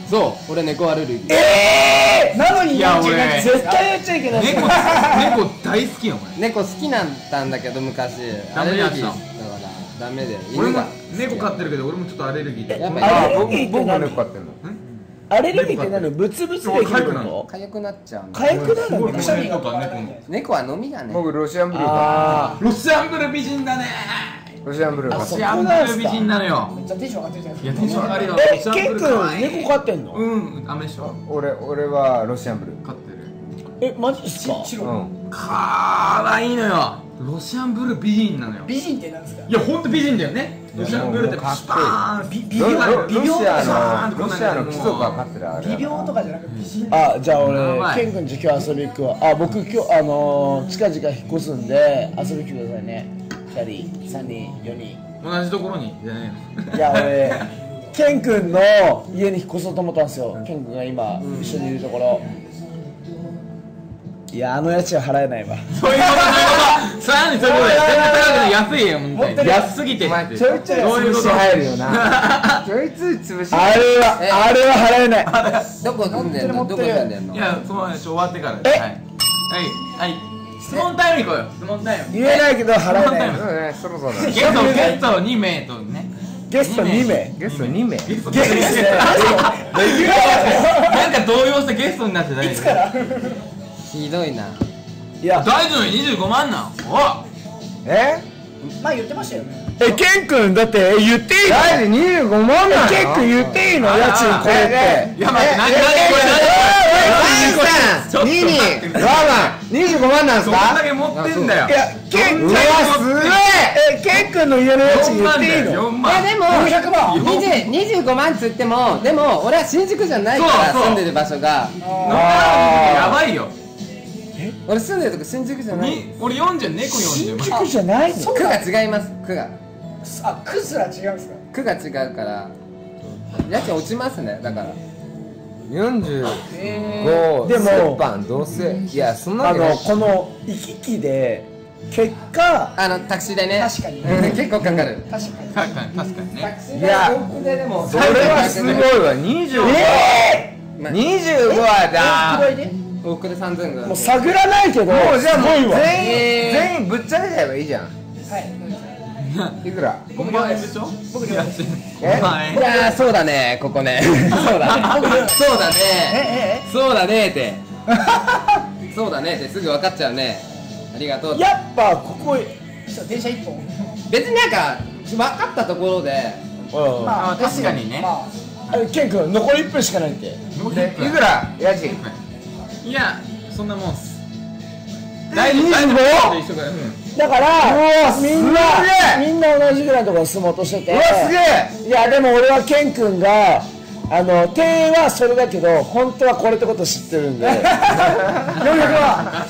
Speaker 4: そう俺猫アレルギー。
Speaker 6: なのに
Speaker 5: いや俺
Speaker 6: 絶対やっちゃいけない。
Speaker 5: 猫大好きよお前。
Speaker 4: 猫好きなんだけど昔アレルギーだからダメで。
Speaker 5: 俺も猫飼ってるけど俺もちょっとアレルギーで。
Speaker 4: やっぱり
Speaker 3: 僕も猫飼ってんの。
Speaker 2: アレルギーって何？ブツブツできるの？
Speaker 4: 痒くなっちゃう。
Speaker 2: 痒くなるの？
Speaker 5: くしゃみとか猫の。
Speaker 4: 猫は飲みだね。
Speaker 3: 僕ロシアンブルーか。
Speaker 5: ロシアンブルー美人だね。
Speaker 3: ロシアンブルー。
Speaker 5: ロシアンブルー美人なのよ。
Speaker 6: めっちゃテンション上がってるじゃない
Speaker 5: いやテンション上がるよ。
Speaker 2: ケン君猫飼ってんの？
Speaker 5: うん、アメショ。
Speaker 3: 俺はロシアンブルー。
Speaker 5: 飼ってる。
Speaker 2: マジっすか？
Speaker 5: かわいいのよ。ロシアンブルー美人なのよ。
Speaker 6: 美人ってなんですか？
Speaker 5: いやほんと美人だよね。ロシアンブルーって
Speaker 3: かっこいい。
Speaker 5: 美
Speaker 3: ロシアの貴族が飼ってるあれ。
Speaker 6: 美容とかじゃなくて美人。
Speaker 2: じゃあ俺ケン君ち今日遊び行くわ。僕今日近々引っ越すんで遊び来てくださいね。2人3人4人
Speaker 5: 同じところにじゃないの。
Speaker 2: いや俺ケン君の家に引っ越そうと思ったんですよ。ケン君が今一緒にいるところ。いや家賃は払えないわ。
Speaker 5: そういうことそういうこと。そういうことで全然高くない。安いよ本当に。安すぎてって。
Speaker 3: ちょいちょい潰し入るよな。ちょいつい潰し
Speaker 2: あれは払えない。
Speaker 4: どこ住んでんの？どこ住んでんの？
Speaker 5: いやそうなんでしょ。終わってからです。はい質問タイムに行こうよ。質問タイム。
Speaker 2: 言えないけど払えない。
Speaker 3: そろそろだ。
Speaker 5: ゲスト2名とね。
Speaker 2: ゲスト2名。
Speaker 3: ゲスト2名。
Speaker 5: なんか動揺してゲストになってない。いつから？
Speaker 4: ひどいな。
Speaker 2: いや
Speaker 5: 大丈夫25万なん。お
Speaker 6: 前言ってましたよね。
Speaker 2: ケン君だって言っていいの？
Speaker 3: 大事25万なの？
Speaker 2: ケン君言っていいの？家賃これって。
Speaker 5: いや待って何これ
Speaker 3: 25万なんす
Speaker 5: そん
Speaker 3: か？
Speaker 5: だけ持ってんだよ。
Speaker 2: いやケン
Speaker 3: うわすごい。
Speaker 2: ケン君の家の家賃言っていいの？
Speaker 5: 4
Speaker 4: い
Speaker 5: 万。
Speaker 4: やでも
Speaker 6: 400万
Speaker 4: 25万つってもでも俺は新宿じゃないから
Speaker 5: そう
Speaker 4: 住んでる場所が。
Speaker 5: やばいよ。
Speaker 4: 俺住んでるとこ新宿じゃない。
Speaker 5: 俺40猫40。
Speaker 2: 新宿じゃないの？
Speaker 4: 区が違います。区が
Speaker 6: 区すら違うんですか？
Speaker 4: 区が違うから家賃落ちますね。だから
Speaker 3: 45
Speaker 2: でも
Speaker 3: 折半どうせいやそんな
Speaker 2: この行き来で結果
Speaker 4: タクシー代ね。
Speaker 6: 確かに
Speaker 4: 結構かかる。
Speaker 6: 確かに
Speaker 5: 確かにね。
Speaker 4: タクシー代往復ででも
Speaker 3: それはすごいわ。25はだ。
Speaker 4: 往復で3000ぐらい。
Speaker 2: もう探らないけど
Speaker 3: もうじゃあもう
Speaker 2: すごいわ。
Speaker 3: 全員ぶっちゃけちゃえばいいじゃん。
Speaker 6: はい
Speaker 3: いくら
Speaker 5: 5万円でしょ。僕に安い。
Speaker 3: え
Speaker 5: 5万円。
Speaker 4: いやーそうだねここね。そうだね。そうだね。そうだねってそうだねってすぐ分かっちゃうね。ありがとう。
Speaker 2: やっぱここ
Speaker 6: 電車1本
Speaker 4: 別になんか分かったところで
Speaker 5: まあ確かにね。
Speaker 2: ケン君残り1分しかないって。
Speaker 3: でいくら家賃？
Speaker 5: いやそんなもんっす。
Speaker 2: 大丈夫？だからみんな同じぐらいのところに住もうとしてて。
Speaker 3: うわすげえ。
Speaker 2: いやでも俺はケン君が定はそれだけど本当はこれってこと知ってるんで400万。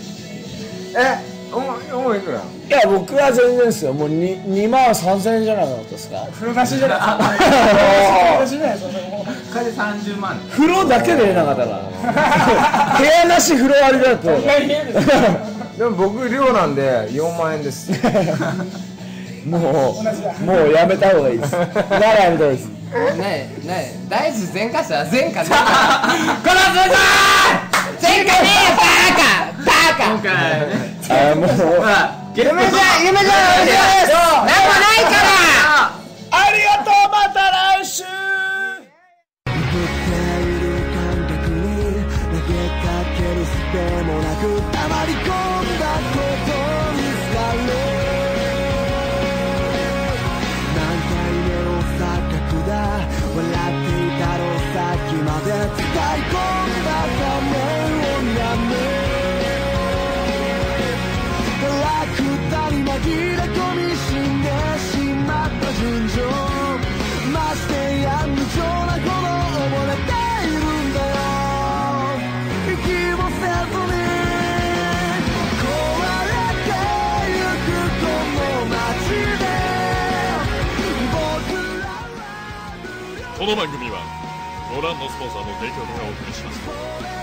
Speaker 3: おいくら？
Speaker 2: いや僕は全然ですよ。もう2万3000円じゃなかったですか？
Speaker 6: 風呂なしじゃないですか？
Speaker 5: 風30万。
Speaker 2: 風呂だけで入れなかったら部屋なし風呂ありだと。
Speaker 3: でも僕寮なんで4万円です。
Speaker 2: もうやめた方がいいです。ならやめた方がいいです。
Speaker 4: ねえ大事前科者前科このズ前科ねえバカ
Speaker 5: 今回
Speaker 2: もう
Speaker 5: ほら
Speaker 3: 夢じゃない
Speaker 4: なんもないから
Speaker 2: ありがとう。また来週。
Speaker 7: この番組はご覧のスポンサーの提供でお送りします。